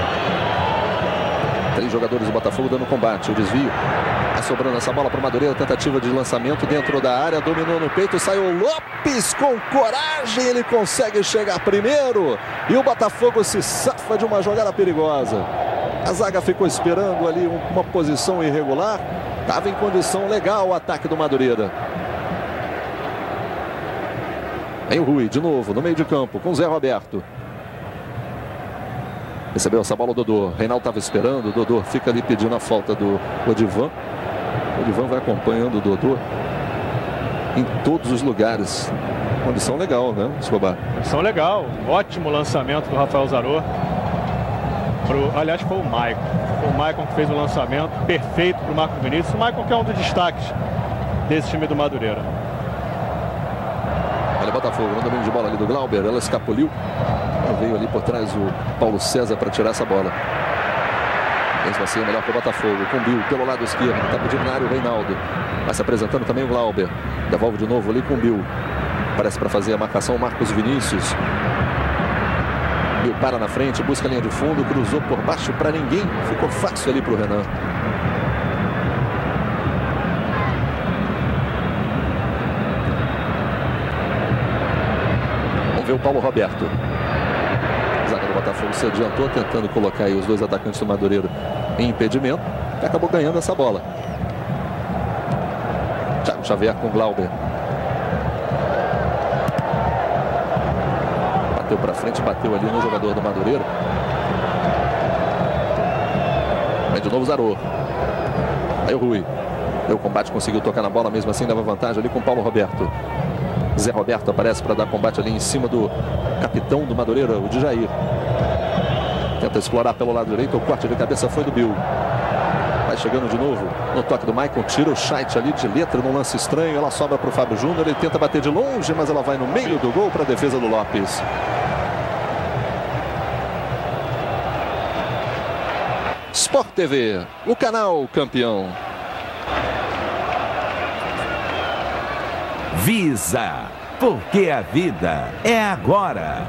[SPEAKER 1] Três jogadores do Botafogo dando combate. O desvio. Vai sobrando essa bola para o Madureira. Tentativa de lançamento dentro da área. Dominou no peito. Saiu o Lopes com coragem. Ele consegue chegar primeiro. E o Botafogo se safa de uma jogada perigosa. A zaga ficou esperando ali uma posição irregular. Estava em condição legal o ataque do Madureira. Vem o Rui, de novo, no meio de campo, com o Zé Roberto. Recebeu essa bola o Dodô. Reinaldo estava esperando, o Dodô fica ali pedindo a falta do Odivan. O Odivan vai acompanhando o Dodô em todos os lugares. Condição legal, né, Escobar?
[SPEAKER 2] Condição legal. Ótimo lançamento do Rafael Zarô. Pro, aliás, foi o Maicon. Foi o Maicon que fez o lançamento perfeito para o Marco Vinícius. O Maicon que é um dos destaques desse time do Madureira.
[SPEAKER 1] Olha o Botafogo, no domínio de bola ali do Glauber, ela escapuliu. Veio ali por trás o Paulo César para tirar essa bola. Mesmo assim é melhor para o Botafogo, com o Bill pelo lado esquerdo, está pedindo na área o Reinaldo. Vai se apresentando também o Glauber. Devolve de novo ali com o Bill. Parece para fazer a marcação o Marcos Vinícius. Bill para na frente, busca a linha de fundo, cruzou por baixo para ninguém. Ficou fácil ali para o Renan. O Paulo Roberto. O zagueiro do Botafogo se adiantou, tentando colocar aí os dois atacantes do Madureira em impedimento, e acabou ganhando essa bola. Thiago Xavier com o Glauber. Bateu para frente, bateu ali no jogador do Madureira. Vem de novo Zarô. Aí o Rui. Deu o combate, conseguiu tocar na bola, mesmo assim dava vantagem ali com o Paulo Roberto. Zé Roberto aparece para dar combate ali em cima do capitão do Madureira, o Djair. Tenta explorar pelo lado direito, o corte de cabeça foi do Bill. Vai chegando de novo no toque do Maicon, tira o Scheidt ali de letra num lance estranho, ela sobra para o Fábio Júnior, ele tenta bater de longe, mas ela vai no meio do gol para a defesa do Lopes. Sport T V, o canal campeão.
[SPEAKER 4] Visa, porque a vida é agora.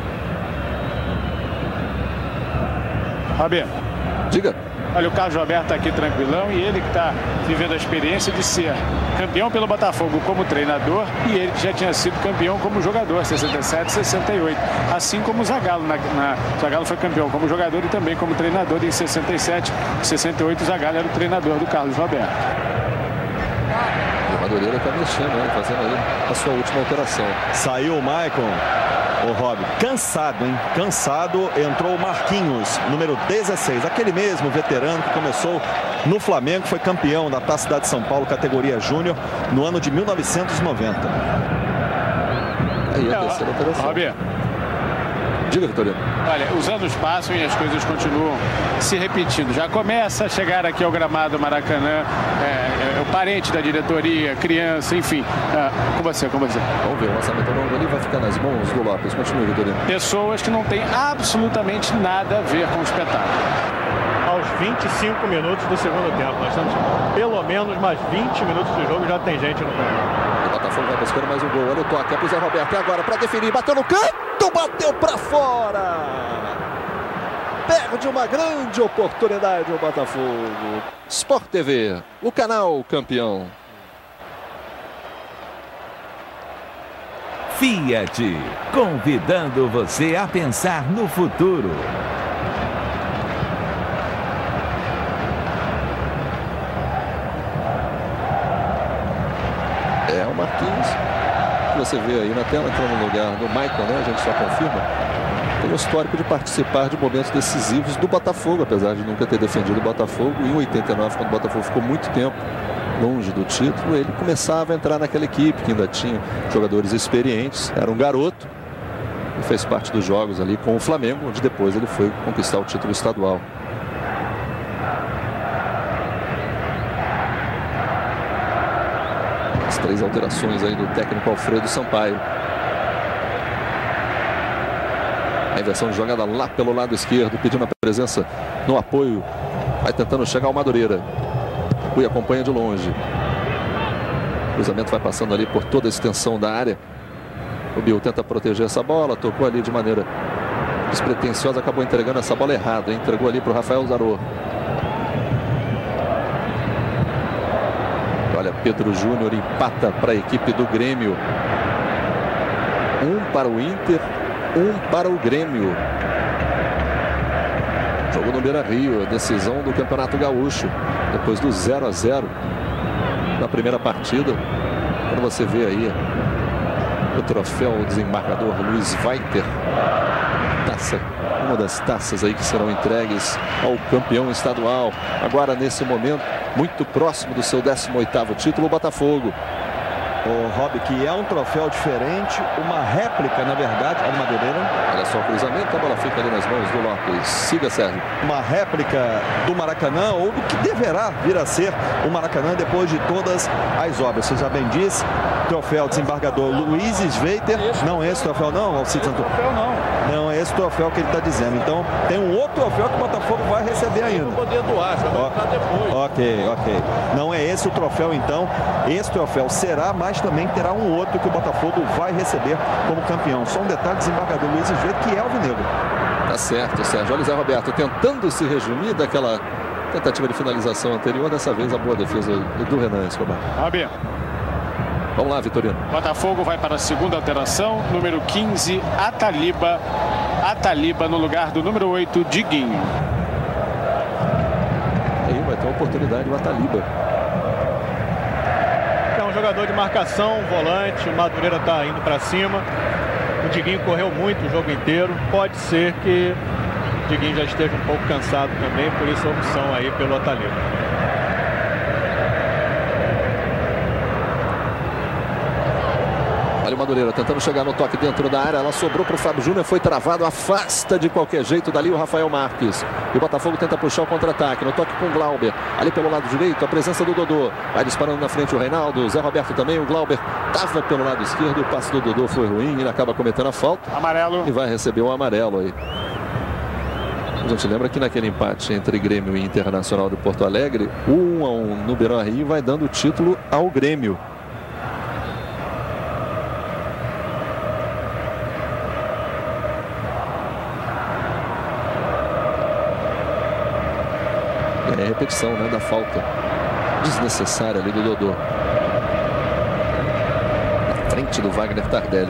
[SPEAKER 6] Fabiano.
[SPEAKER 1] Diga.
[SPEAKER 6] Olha, o Carlos Roberto está aqui tranquilão e ele que está vivendo a experiência de ser campeão pelo Botafogo como treinador e ele que já tinha sido campeão como jogador, sessenta e sete, sessenta e oito. Assim como o Zagallo. Na, na, o Zagallo foi campeão como jogador e também como treinador em sessenta e sete. Em sessenta e oito, o Zagallo era o treinador do Carlos Roberto.
[SPEAKER 1] O Madureira está mexendo, né? Fazendo aí a sua última alteração.
[SPEAKER 3] Saiu o Maicon, o Rob, cansado, hein? Cansado, entrou o Marquinhos, número dezesseis, aquele mesmo veterano que começou no Flamengo, foi campeão da Taça Cidade de São Paulo, categoria Júnior, no ano de mil novecentos e noventa.
[SPEAKER 1] Aí a terceira alteração.
[SPEAKER 6] Rob,
[SPEAKER 1] Diga, Vitorino.
[SPEAKER 6] Olha, os anos passam e as coisas continuam se repetindo. Já começa a chegar aqui ao gramado Maracanã, é, é, o parente da diretoria, criança, enfim. É, com você, com você.
[SPEAKER 1] Vamos ver, o lançamento longo ali vai ficar nas mãos do Lopes. Continue, Vitorino.
[SPEAKER 6] Pessoas que não têm absolutamente nada a ver com o espetáculo.
[SPEAKER 2] Aos vinte e cinco minutos do segundo tempo. Nós estamos pelo menos mais vinte minutos de jogo e já tem gente no campo.
[SPEAKER 1] O Botafogo vai buscando mais um gol. Olha o toque, é pro Zé Roberto. E agora para definir, bateu no canto, bateu para fora. Perde uma grande oportunidade o Botafogo. Sport T V, o canal campeão.
[SPEAKER 4] Fiat, convidando você a pensar no futuro.
[SPEAKER 1] É o Marquinhos, que você vê aí na tela, entrando no lugar do Michael, né? A gente só confirma. Tem o histórico de participar de momentos decisivos do Botafogo, apesar de nunca ter defendido o Botafogo. Em oitenta e nove, quando o Botafogo ficou muito tempo longe do título, ele começava a entrar naquela equipe que ainda tinha jogadores experientes. Era um garoto e fez parte dos jogos ali com o Flamengo, onde depois ele foi conquistar o título estadual. As três alterações aí do técnico Alfredo Sampaio. A inversão de jogada lá pelo lado esquerdo, pedindo a presença no apoio. Vai tentando chegar o Madureira. Cui acompanha de longe. O cruzamento vai passando ali por toda a extensão da área. O Bill tenta proteger essa bola. Tocou ali de maneira despretensiosa. Acabou entregando essa bola errada. Entregou ali para o Rafael Zarô. Olha, Pedro Júnior empata para a equipe do Grêmio. Um para o Inter, um para o Grêmio. Jogo no Beira-Rio, decisão do Campeonato Gaúcho. Depois do zero a zero na primeira partida. Quando você vê aí o troféu desembargador Luiz Weiter. Taça, uma das taças aí que serão entregues ao campeão estadual. Agora, nesse momento, muito próximo do seu décimo oitavo título, o Botafogo.
[SPEAKER 3] O Rob, que é um troféu diferente, uma réplica, na verdade, a Madureira.
[SPEAKER 1] Olha só o cruzamento, a bola fica ali nas mãos do Lopes. Siga, Sérgio.
[SPEAKER 3] Uma réplica do Maracanã, ou do que deverá vir a ser o Maracanã depois de todas as obras. Você já bem disse, troféu desembargador Luiz Sveiter. Não é esse troféu não, Alcides Santos?
[SPEAKER 2] Troféu não.
[SPEAKER 3] Não é esse troféu que ele está dizendo. Então, tem um outro troféu que o Botafogo vai receber ainda.
[SPEAKER 2] Poder doar, já vai ficar depois.
[SPEAKER 3] Ok, ok. Não é esse o troféu, então. Esse troféu será, mas também terá um outro que o Botafogo vai receber como campeão. Só um detalhe, desembargador Luiz Sveiter, que é alvinegro.
[SPEAKER 1] Tá certo, Sérgio. Olha o Zé Roberto tentando se resumir daquela tentativa de finalização anterior. Dessa vez a boa defesa do Renan Escobar.
[SPEAKER 6] Rob.
[SPEAKER 1] Vamos lá, Vitorino.
[SPEAKER 6] Botafogo vai para a segunda alteração. Número quinze, Ataliba. Ataliba no lugar do número oito, Diguinho.
[SPEAKER 1] Aí vai ter uma oportunidade o Ataliba.
[SPEAKER 2] É um jogador de marcação, volante. O Madureira está indo para cima. O Diguinho correu muito o jogo inteiro. Pode ser que o Diguinho já esteja um pouco cansado também, por isso a opção aí pelo Ataliba.
[SPEAKER 1] Olha o Madureira tentando chegar no toque dentro da área. Ela sobrou para o Fábio Júnior, foi travado, afasta de qualquer jeito dali o Rafael Marques. E o Botafogo tenta puxar o contra-ataque. No toque com o Glauber. Ali pelo lado direito, a presença do Dodô. Vai disparando na frente o Reinaldo. O Zé Roberto também. O Glauber estava pelo lado esquerdo. O passe do Dodô foi ruim. Ele acaba cometendo a falta.
[SPEAKER 6] Amarelo.
[SPEAKER 1] E vai receber o amarelo aí. A gente lembra que naquele empate entre Grêmio e Internacional de Porto Alegre, um a um no Beira-Rio vai dando o título ao Grêmio. É repetição, né, da falta desnecessária ali do Dodô. Na frente do Wagner Tardelli.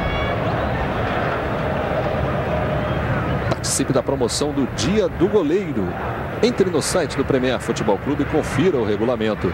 [SPEAKER 1] Participe da promoção do Dia do Goleiro. Entre no site do Premier Futebol Clube e confira o regulamento.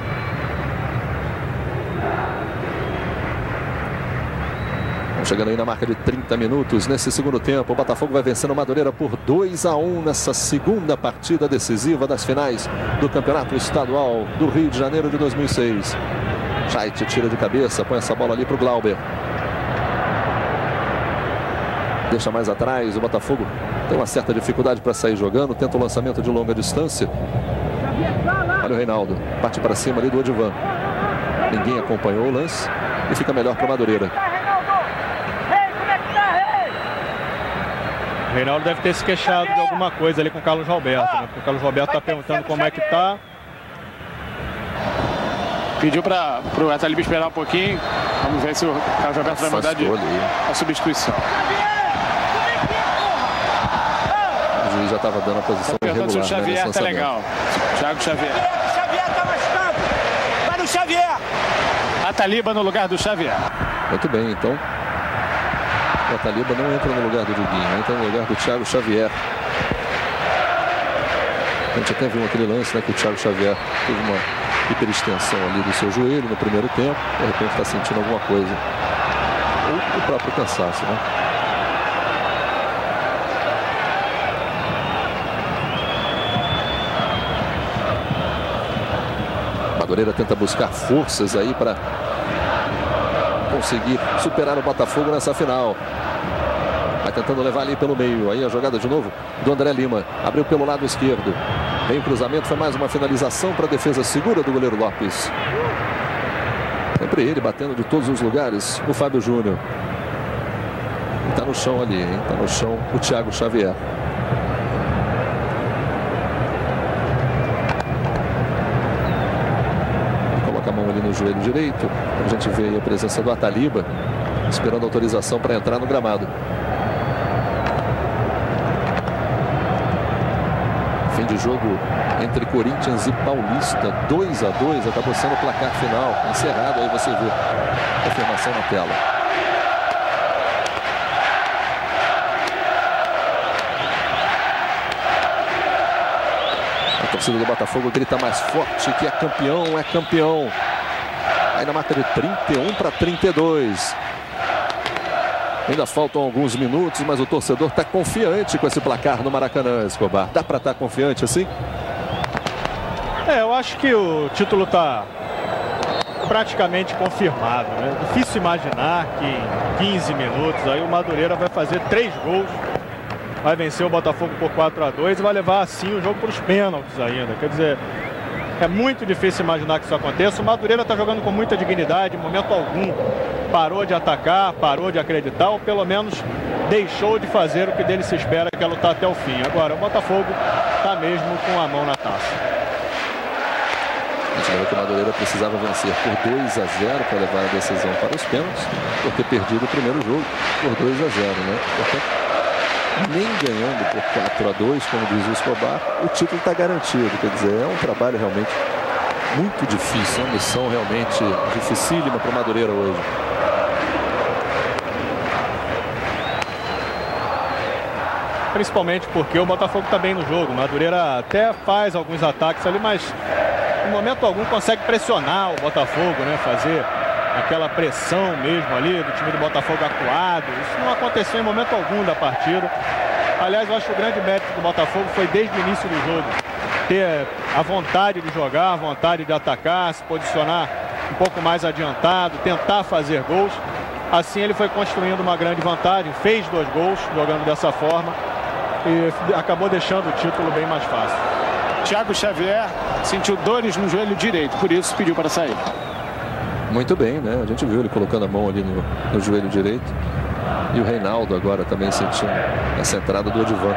[SPEAKER 1] Chegando aí na marca de trinta minutos nesse segundo tempo. O Botafogo vai vencendo o Madureira por dois a um nessa segunda partida decisiva das finais do Campeonato Estadual do Rio de Janeiro de dois mil e seis. Scheidt tira de cabeça, põe essa bola ali para o Glauber. Deixa mais atrás, o Botafogo tem uma certa dificuldade para sair jogando, tenta o lançamento de longa distância. Olha o Reinaldo, parte para cima ali do Odivan. Ninguém acompanhou o lance e fica melhor para o Madureira.
[SPEAKER 2] O Reinaldo deve ter se queixado de alguma coisa ali com o Carlos Roberto, né? Porque o Carlos Roberto está perguntando como é que tá.
[SPEAKER 6] Pediu para o Atalib esperar um pouquinho. Vamos ver se o Carlos Roberto vai mudar de a substituição.
[SPEAKER 1] O juiz já estava dando a posição
[SPEAKER 6] tá
[SPEAKER 1] irregular.
[SPEAKER 6] Se o Xavier
[SPEAKER 1] né,
[SPEAKER 6] tá legal. Thiago Xavier.
[SPEAKER 9] Xavier tá mais campo. Vai no Xavier.
[SPEAKER 6] Ataliba no lugar do Xavier.
[SPEAKER 1] Muito bem, então. O Ataliba não entra no lugar do Diguinho, entra no lugar do Thiago Xavier. A gente até viu aquele lance, né, que o Thiago Xavier teve uma hiperextensão ali do seu joelho no primeiro tempo. De repente está sentindo alguma coisa. Ou o próprio cansaço, né? Madureira tenta buscar forças aí para conseguir superar o Botafogo nessa final. Vai tentando levar ali pelo meio. Aí a jogada de novo do André Lima. Abriu pelo lado esquerdo. Vem o cruzamento. Foi mais uma finalização para a defesa segura do goleiro Lopes. Sempre ele batendo de todos os lugares. O Fábio Júnior. Está no chão ali, hein? Está no chão o Thiago Xavier. Coloca a mão ali no joelho direito. A gente vê aí a presença do Ataliba, esperando autorização para entrar no gramado. Fim de jogo entre Corinthians e Paulista, dois a dois, acabou sendo o placar final, encerrado. Aí você vê a confirmação na tela. A torcida do Botafogo grita mais forte que é campeão, é campeão. Aí na marca de trinta e um para trinta e dois. Ainda faltam alguns minutos, mas o torcedor está confiante com esse placar no Maracanã, Escobar. Dá para estar confiante assim?
[SPEAKER 2] É, eu acho que o título está praticamente confirmado, né? Difícil imaginar que em quinze minutos aí o Madureira vai fazer três gols, vai vencer o Botafogo por quatro a dois e vai levar assim o jogo para os pênaltis ainda. Quer dizer, é muito difícil imaginar que isso aconteça. O Madureira está jogando com muita dignidade, em momento algum parou de atacar, parou de acreditar, ou pelo menos deixou de fazer o que dele se espera, que é lutar até o fim. Agora, o Botafogo está mesmo com a mão na taça.
[SPEAKER 1] A gente lembra que o Madureira precisava vencer por dois a zero para levar a decisão para os pênaltis, por ter perdido o primeiro jogo por dois a zero, né? Portanto, nem ganhando por quatro a dois, como diz o Escobar, o título está garantido. Quer dizer, é um trabalho realmente muito difícil, uma missão realmente dificílima para o Madureira hoje.
[SPEAKER 2] Principalmente porque o Botafogo está bem no jogo. O Madureira até faz alguns ataques ali, mas em momento algum consegue pressionar o Botafogo, né? Fazer aquela pressão mesmo ali do time do Botafogo acuado. Isso não aconteceu em momento algum da partida. Aliás, eu acho que o grande mérito do Botafogo foi desde o início do jogo ter a vontade de jogar, a vontade de atacar, se posicionar um pouco mais adiantado, tentar fazer gols. Assim ele foi construindo uma grande vantagem, fez dois gols jogando dessa forma e acabou deixando o título bem mais fácil.
[SPEAKER 6] Thiago Xavier sentiu dores no joelho direito, por isso pediu para sair.
[SPEAKER 1] Muito bem, né? A gente viu ele colocando a mão ali no, no joelho direito. E o Reinaldo agora também sentindo essa entrada do Odivan.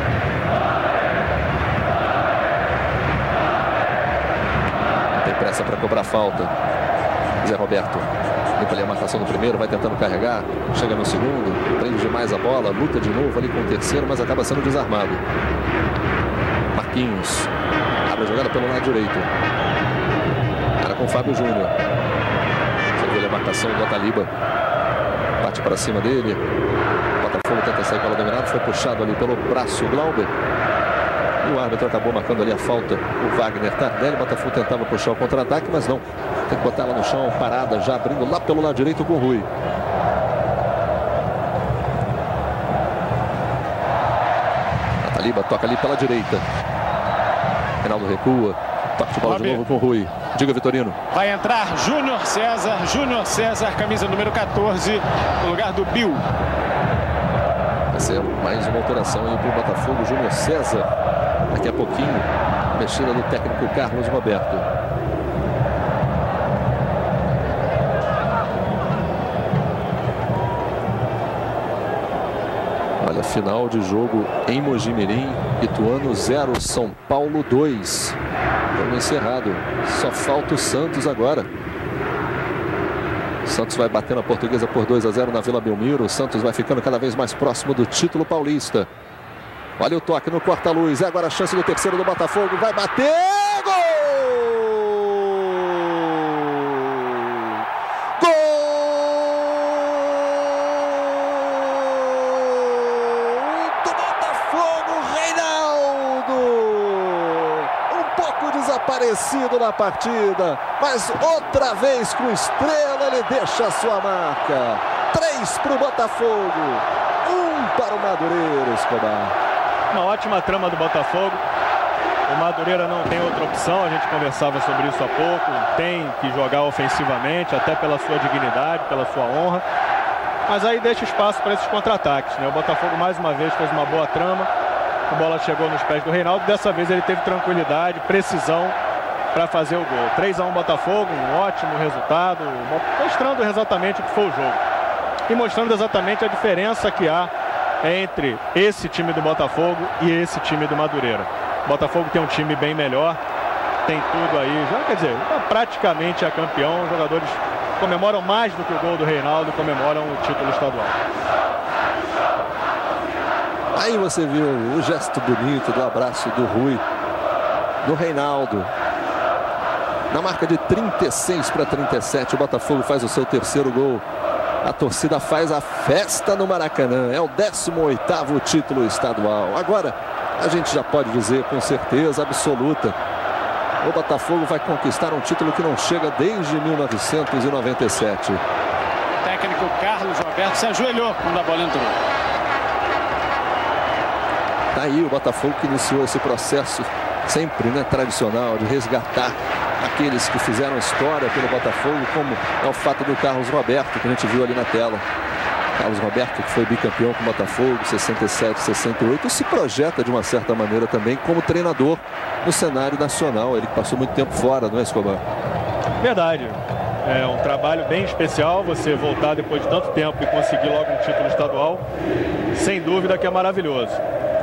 [SPEAKER 1] Tem pressa para cobrar falta. Zé Roberto limpa ali a marcação do primeiro, vai tentando carregar, chega no segundo, prende demais a bola, luta de novo ali com o terceiro, mas acaba sendo desarmado. Marquinhos abre a jogada pelo lado direito. Era com o Fábio Júnior. Você vê a marcação do Ataliba. Bate para cima dele. O Botafogo tenta sair pela dominada, foi puxado ali pelo braço Glauber. E o árbitro acabou marcando ali a falta. O Wagner Tardelli. O Botafogo tentava puxar o contra-ataque, mas não. Tem que botar ela no chão, parada, já abrindo lá pelo lado direito com o Rui. Ataliba toca ali pela direita. Reinaldo recua. Toque de bola de novo com o Rui. Diga, Vitorino.
[SPEAKER 6] Vai entrar Júnior César. Júnior César, camisa número quatorze, no lugar do Bill.
[SPEAKER 1] Marcelo, mais uma alteração aí para o Botafogo. Júnior César, daqui a pouquinho, mexida do técnico Carlos Roberto. Olha, final de jogo em Mojimirim. Ituano zero, São Paulo dois. Jogo encerrado. Só falta o Santos agora. Santos vai batendo a Portuguesa por dois a zero na Vila Belmiro. O Santos vai ficando cada vez mais próximo do título paulista. Olha o toque no corta-luz. É agora a chance do terceiro do Botafogo. Vai bater! Gol! Gol do Botafogo, Reinaldo! Um pouco desaparecido na partida, mas outra vez com estrela ele deixa a sua marca. Três para o Botafogo, um para o Madureira, Escobar.
[SPEAKER 2] Uma ótima trama do Botafogo. O Madureira não tem outra opção, a gente conversava sobre isso há pouco. Tem que jogar ofensivamente, até pela sua dignidade, pela sua honra. Mas aí deixa espaço para esses contra-ataques, né? O Botafogo mais uma vez fez uma boa trama. A bola chegou nos pés do Reinaldo. Dessa vez ele teve tranquilidade, precisão para fazer o gol. três a um Botafogo, um ótimo resultado, mostrando exatamente o que foi o jogo. E mostrando exatamente a diferença que há entre esse time do Botafogo e esse time do Madureira. O Botafogo tem um time bem melhor, tem tudo aí, já quer dizer, praticamente é campeão. Os jogadores comemoram mais do que o gol do Reinaldo, comemoram o título estadual.
[SPEAKER 1] Aí você viu o gesto bonito do abraço do Rui, do Reinaldo. Na marca de trinta e seis para trinta e sete, o Botafogo faz o seu terceiro gol. A torcida faz a festa no Maracanã. É o décimo oitavo título estadual. Agora, a gente já pode dizer com certeza absoluta: o Botafogo vai conquistar um título que não chega desde mil novecentos e noventa e sete.
[SPEAKER 6] O técnico Carlos Roberto se ajoelhou quando a bola entrou.
[SPEAKER 1] Tá aí o Botafogo que iniciou esse processo sempre, né, tradicional, de resgatar aqueles que fizeram história pelo Botafogo, como é o fato do Carlos Roberto, que a gente viu ali na tela. Carlos Roberto, que foi bicampeão com o Botafogo, sessenta e sete, sessenta e oito, se projeta de uma certa maneira também como treinador no cenário nacional. Ele passou muito tempo fora, não é, Escobar?
[SPEAKER 2] Verdade. É um trabalho bem especial, você voltar depois de tanto tempo e conseguir logo um título estadual, sem dúvida que é maravilhoso.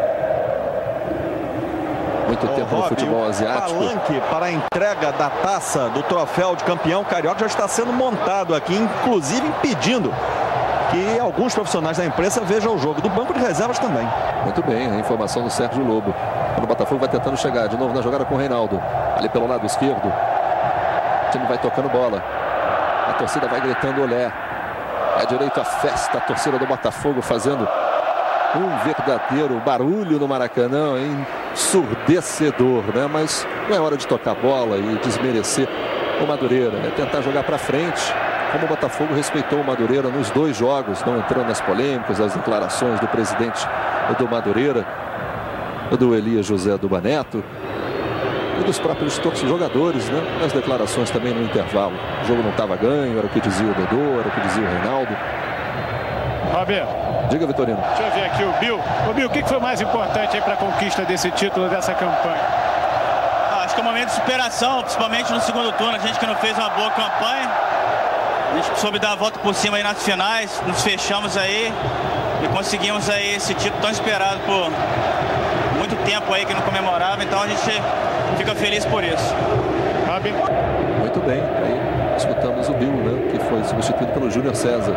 [SPEAKER 1] Muito
[SPEAKER 3] Ô,
[SPEAKER 1] tempo no
[SPEAKER 3] Rob,
[SPEAKER 1] futebol asiático.
[SPEAKER 3] O palanque para a entrega da taça do troféu de campeão carioca já está sendo montado aqui, inclusive impedindo que alguns profissionais da imprensa vejam o jogo. Do banco de reservas também.
[SPEAKER 1] Muito bem, a informação do Sérgio Lobo. O Botafogo vai tentando chegar de novo na jogada com o Reinaldo. Ali pelo lado esquerdo. O time vai tocando bola. A torcida vai gritando olé. É direito à festa, a torcida do Botafogo fazendo um verdadeiro barulho no Maracanã, ensurdecedor, né? Mas não é hora de tocar bola e desmerecer o Madureira, é tentar jogar para frente, como o Botafogo respeitou o Madureira nos dois jogos, não entrando nas polêmicas, as declarações do presidente do Madureira, do Elias José do Baneto, e dos próprios jogadores, né? Nas declarações também no intervalo. O jogo não estava ganho, era o que dizia o Dodô, era o que dizia o Reinaldo.
[SPEAKER 6] Roberto.
[SPEAKER 1] Diga, Vitorino.
[SPEAKER 6] Deixa eu ver aqui o Bill. O Bill, o que foi mais importante aí para a conquista desse título, dessa campanha?
[SPEAKER 5] Ah, acho que é um momento de superação, principalmente no segundo turno. A gente que não fez uma boa campanha, a gente soube dar a volta por cima aí nas finais, nos fechamos aí e conseguimos aí esse título tão esperado por muito tempo aí que não comemorava. Então a gente fica feliz por isso.
[SPEAKER 6] Rob.
[SPEAKER 1] Muito bem. Aí escutamos o Bill, né, que foi substituído pelo Júnior César.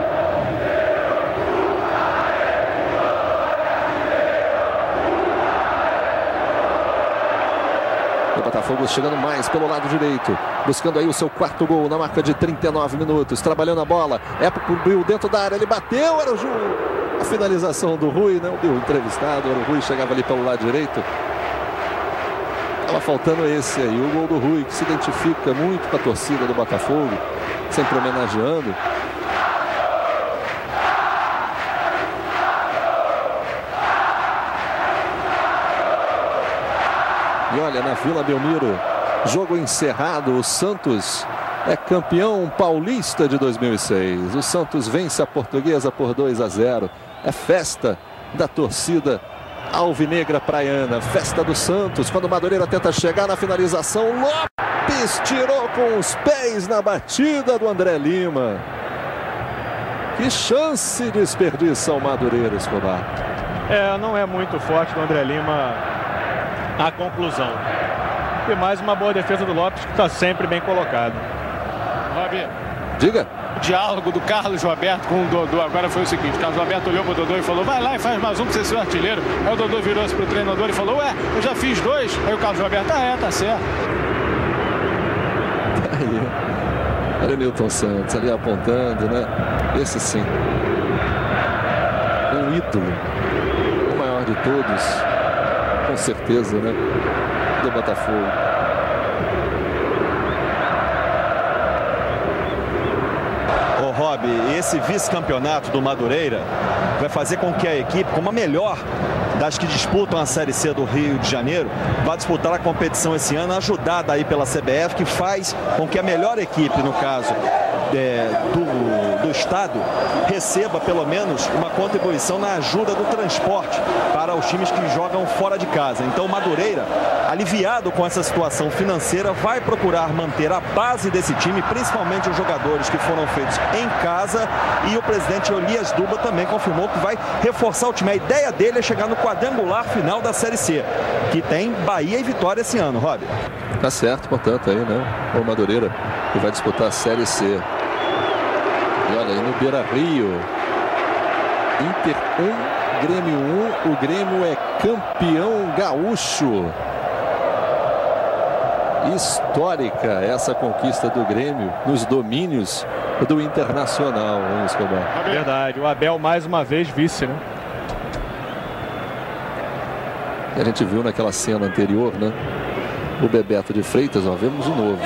[SPEAKER 1] O Botafogo chegando mais pelo lado direito, buscando aí o seu quarto gol na marca de trinta e nove minutos, trabalhando a bola, é pro Bill dentro da área, ele bateu, era o Ju... a finalização do Rui, né? O Bill entrevistado, era o Rui, chegava ali pelo lado direito. Estava faltando esse aí, o gol do Rui, que se identifica muito com a torcida do Botafogo, sempre homenageando. E olha, na Vila Belmiro, jogo encerrado, o Santos é campeão paulista de dois mil e seis. O Santos vence a Portuguesa por dois a zero. É festa da torcida alvinegra praiana. Festa do Santos, quando o Madureira tenta chegar na finalização. Lopes tirou com os pés na batida do André Lima. Que chance desperdiça o Madureira, Escobar.
[SPEAKER 2] É, não é muito forte do André Lima a conclusão. E mais uma boa defesa do Lopes, que está sempre bem colocado.
[SPEAKER 6] Rob,
[SPEAKER 1] diga.
[SPEAKER 6] O diálogo do Carlos Roberto com o Dodô agora foi o seguinte: o Carlos Roberto olhou para o Dodô e falou: vai lá e faz mais um para você ser o artilheiro. Aí o Dodô virou-se para o treinador e falou: ué, eu já fiz dois. Aí o Carlos Roberto: ah, é, tá certo.
[SPEAKER 1] Aí, olha o Nilton Santos ali apontando, né? Esse sim. Um ídolo. O maior de todos, com certeza, né? Do Botafogo.
[SPEAKER 3] Ô Rob, esse vice-campeonato do Madureira vai fazer com que a equipe, como a melhor das que disputam a Série C do Rio de Janeiro, vá disputar a competição esse ano, ajudada aí pela C B F, que faz com que a melhor equipe, no caso é, do, do estado, receba pelo menos uma contribuição na ajuda do transporte para os times que jogam fora de casa. Então o Madureira, aliviado com essa situação financeira, vai procurar manter a base desse time, principalmente os jogadores que foram feitos em casa, e o presidente Elias Duba também confirmou que vai reforçar o time. A ideia dele é chegar no quadrangular final da Série C, que tem Bahia e Vitória esse ano, Rob.
[SPEAKER 1] Tá certo, portanto, aí, né? O Madureira, que vai disputar a Série C. E olha aí no Beira-Rio, Inter um, Grêmio um, o Grêmio é campeão gaúcho. Histórica essa conquista do Grêmio nos domínios do Internacional, hein, Escobar?
[SPEAKER 2] Verdade, o Abel mais uma vez vice, né?
[SPEAKER 1] E a gente viu naquela cena anterior, né? O Bebeto de Freitas, ó, vemos de novo.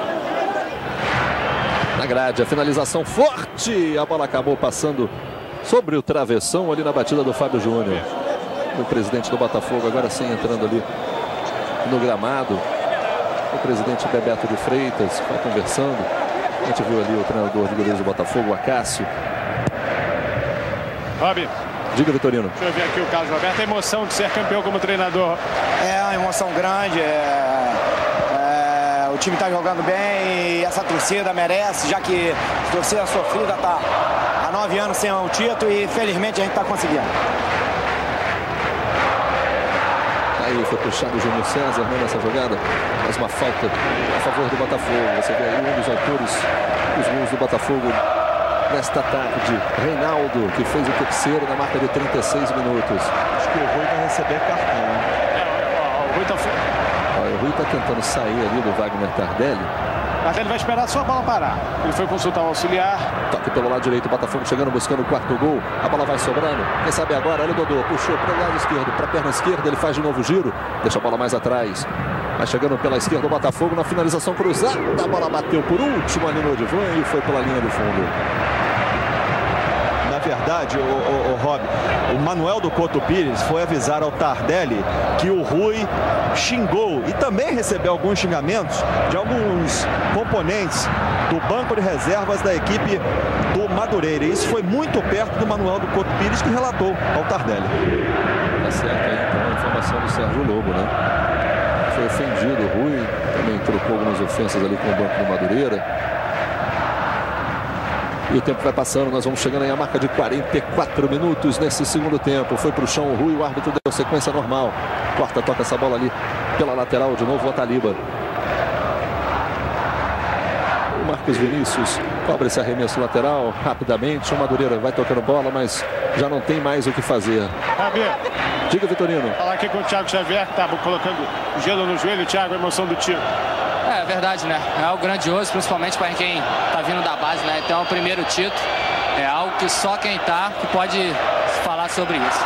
[SPEAKER 1] Na grade, a finalização forte, a bola acabou passando sobre o travessão ali na batida do Fábio Júnior. O presidente do Botafogo agora sim entrando ali no gramado. O presidente Bebeto de Freitas vai conversando. A gente viu ali o treinador de goleiros do Botafogo, o Acácio.
[SPEAKER 6] Rob,
[SPEAKER 1] diga, Vitorino.
[SPEAKER 6] Deixa eu ver aqui o Carlos Roberto. A emoção de ser campeão como treinador.
[SPEAKER 9] É uma emoção grande. É, é, o time está jogando bem e essa torcida merece, já que a torcida sofrida está há nove anos sem o título e felizmente a gente está conseguindo.
[SPEAKER 1] Aí foi puxado o Júnior César, né, nessa jogada. Mais uma falta a favor do Botafogo. Você vê aí um dos autores dos gols do Botafogo nesta tarde. Reinaldo, que fez o terceiro na marca de trinta e seis minutos.
[SPEAKER 3] Acho que o Rui vai receber cartão.
[SPEAKER 6] É, o Rui tá...
[SPEAKER 1] Olha, o Rui está tentando sair ali do Wagner Tardelli.
[SPEAKER 6] Tardelli vai esperar só a bola parar. Ele foi consultar o auxiliar.
[SPEAKER 1] Toque pelo lado direito, o Botafogo chegando, buscando o quarto gol. A bola vai sobrando. Quem sabe agora? Olha o Dodô. Puxou para o lado esquerdo, para a perna esquerda. Ele faz de novo o giro. Deixa a bola mais atrás. Vai chegando pela esquerda o Botafogo na finalização cruzada. A bola bateu por último ali no Odivan e foi pela linha do fundo.
[SPEAKER 3] Na verdade, o, o, o Rob, o Manuel do Couto Pires foi avisar ao Tardelli que o Rui xingou e também recebeu alguns xingamentos de alguns componentes do banco de reservas da equipe do Madureira. E isso foi muito perto do Manuel do Couto Pires, que relatou ao Tardelli.
[SPEAKER 1] Tá certo aí, então, a informação do Sérgio Lobo, né? Foi ofendido o Rui, também trocou algumas ofensas ali com o banco do Madureira. E o tempo vai passando, nós vamos chegando aí a marca de quarenta e quatro minutos nesse segundo tempo. Foi para o chão o Rui, o árbitro deu sequência normal. Corta, toca essa bola ali pela lateral, de novo o Otaliba. O Marcos Vinícius cobra esse arremesso lateral rapidamente. O Madureira vai tocando bola, mas já não tem mais o que fazer.
[SPEAKER 6] Javier.
[SPEAKER 1] Diga, Vitorino.
[SPEAKER 6] Falar aqui com o Thiago Xavier, que estava colocando gelo no joelho. Thiago, a emoção do tiro.
[SPEAKER 10] É verdade, né? É algo grandioso, principalmente para quem está vindo da base, né? Então é o primeiro título. É algo que só quem está que pode falar sobre isso.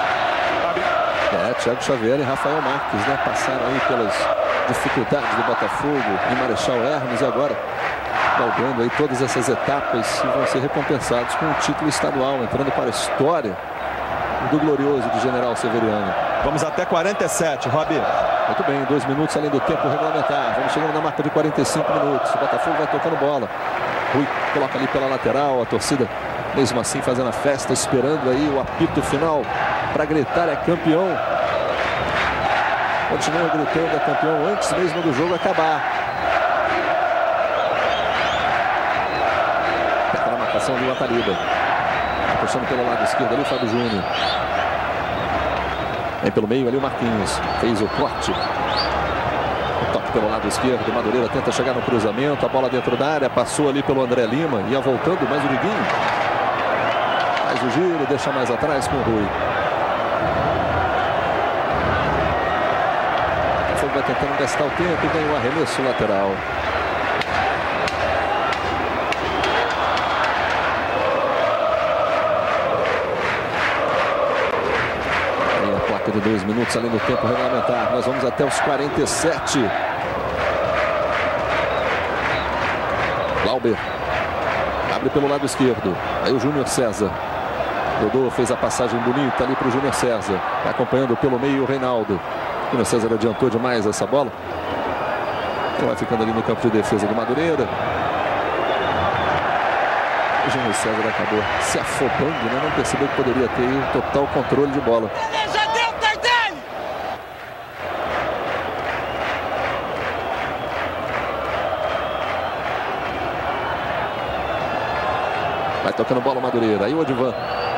[SPEAKER 1] É, Thiago Xavier e Rafael Marques, né? Passaram aí pelas dificuldades do Botafogo em Marechal Hermes e agora galgando aí todas essas etapas e vão ser recompensados com o título estadual, entrando para a história do glorioso de General Severiano.
[SPEAKER 3] Vamos até quarenta e sete, Robi.
[SPEAKER 1] Muito bem, dois minutos além do tempo regulamentar. Vamos chegando na marca de quarenta e cinco minutos. O Botafogo vai tocando bola. Rui coloca ali pela lateral. A torcida, mesmo assim, fazendo a festa, esperando aí o apito final para gritar é campeão. Continua gritando é campeão antes mesmo do jogo acabar. Pega na marcação do Ataliba. Puxando pelo lado esquerdo ali o Fábio Júnior. Vem pelo meio ali o Marquinhos. Fez o corte. O toque pelo lado esquerdo. O Madureira tenta chegar no cruzamento. A bola dentro da área. Passou ali pelo André Lima. Ia voltando mais o Liguinho. Faz o giro. Deixa mais atrás com o Rui. O Fogo vai tentando gastar o tempo. E ganha o arremesso lateral. De dois minutos além do tempo regulamentar. Nós vamos até os quarenta e sete. Glauber abre pelo lado esquerdo. Aí o Júnior César. Dodô fez a passagem bonita ali para o Júnior César. Tá acompanhando pelo meio o Reinaldo. O Júnior César adiantou demais essa bola. Então vai ficando ali no campo de defesa do Madureira. O Júnior César acabou se afobando, né? Não percebeu que poderia ter um total controle de bola. Vai tocando bola o Madureira. Aí o Odivan.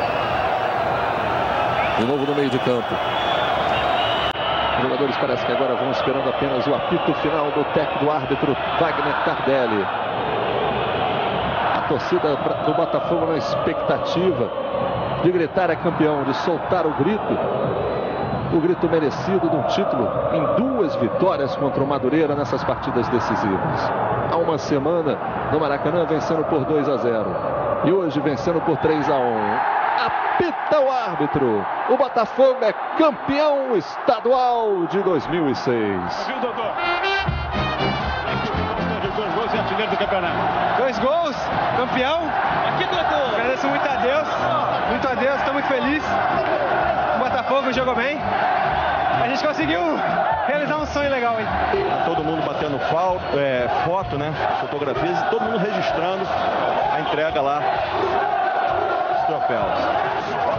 [SPEAKER 1] De novo no meio de campo. Os jogadores parecem que agora vão esperando apenas o apito final do técnico do árbitro Wagner Tardelli. A torcida do Botafogo na expectativa de gritar é campeão, de soltar o grito. O grito merecido de um título em duas vitórias contra o Madureira nessas partidas decisivas. Há uma semana no Maracanã vencendo por dois a zero. E hoje vencendo por três a um. Apita o árbitro. O Botafogo é campeão estadual de dois mil e seis.
[SPEAKER 11] Viu, Dodô? Dois gols e artilheiro do campeonato. Dois gols, campeão. Aqui, Dodô. Agradeço muito a Deus. Muito a Deus, estou muito feliz. O Botafogo jogou bem. A gente conseguiu realizar um sonho legal aí.
[SPEAKER 3] Todo mundo batendo foto, é, foto, né? Fotografias e todo mundo registrando a entrega lá dos troféus.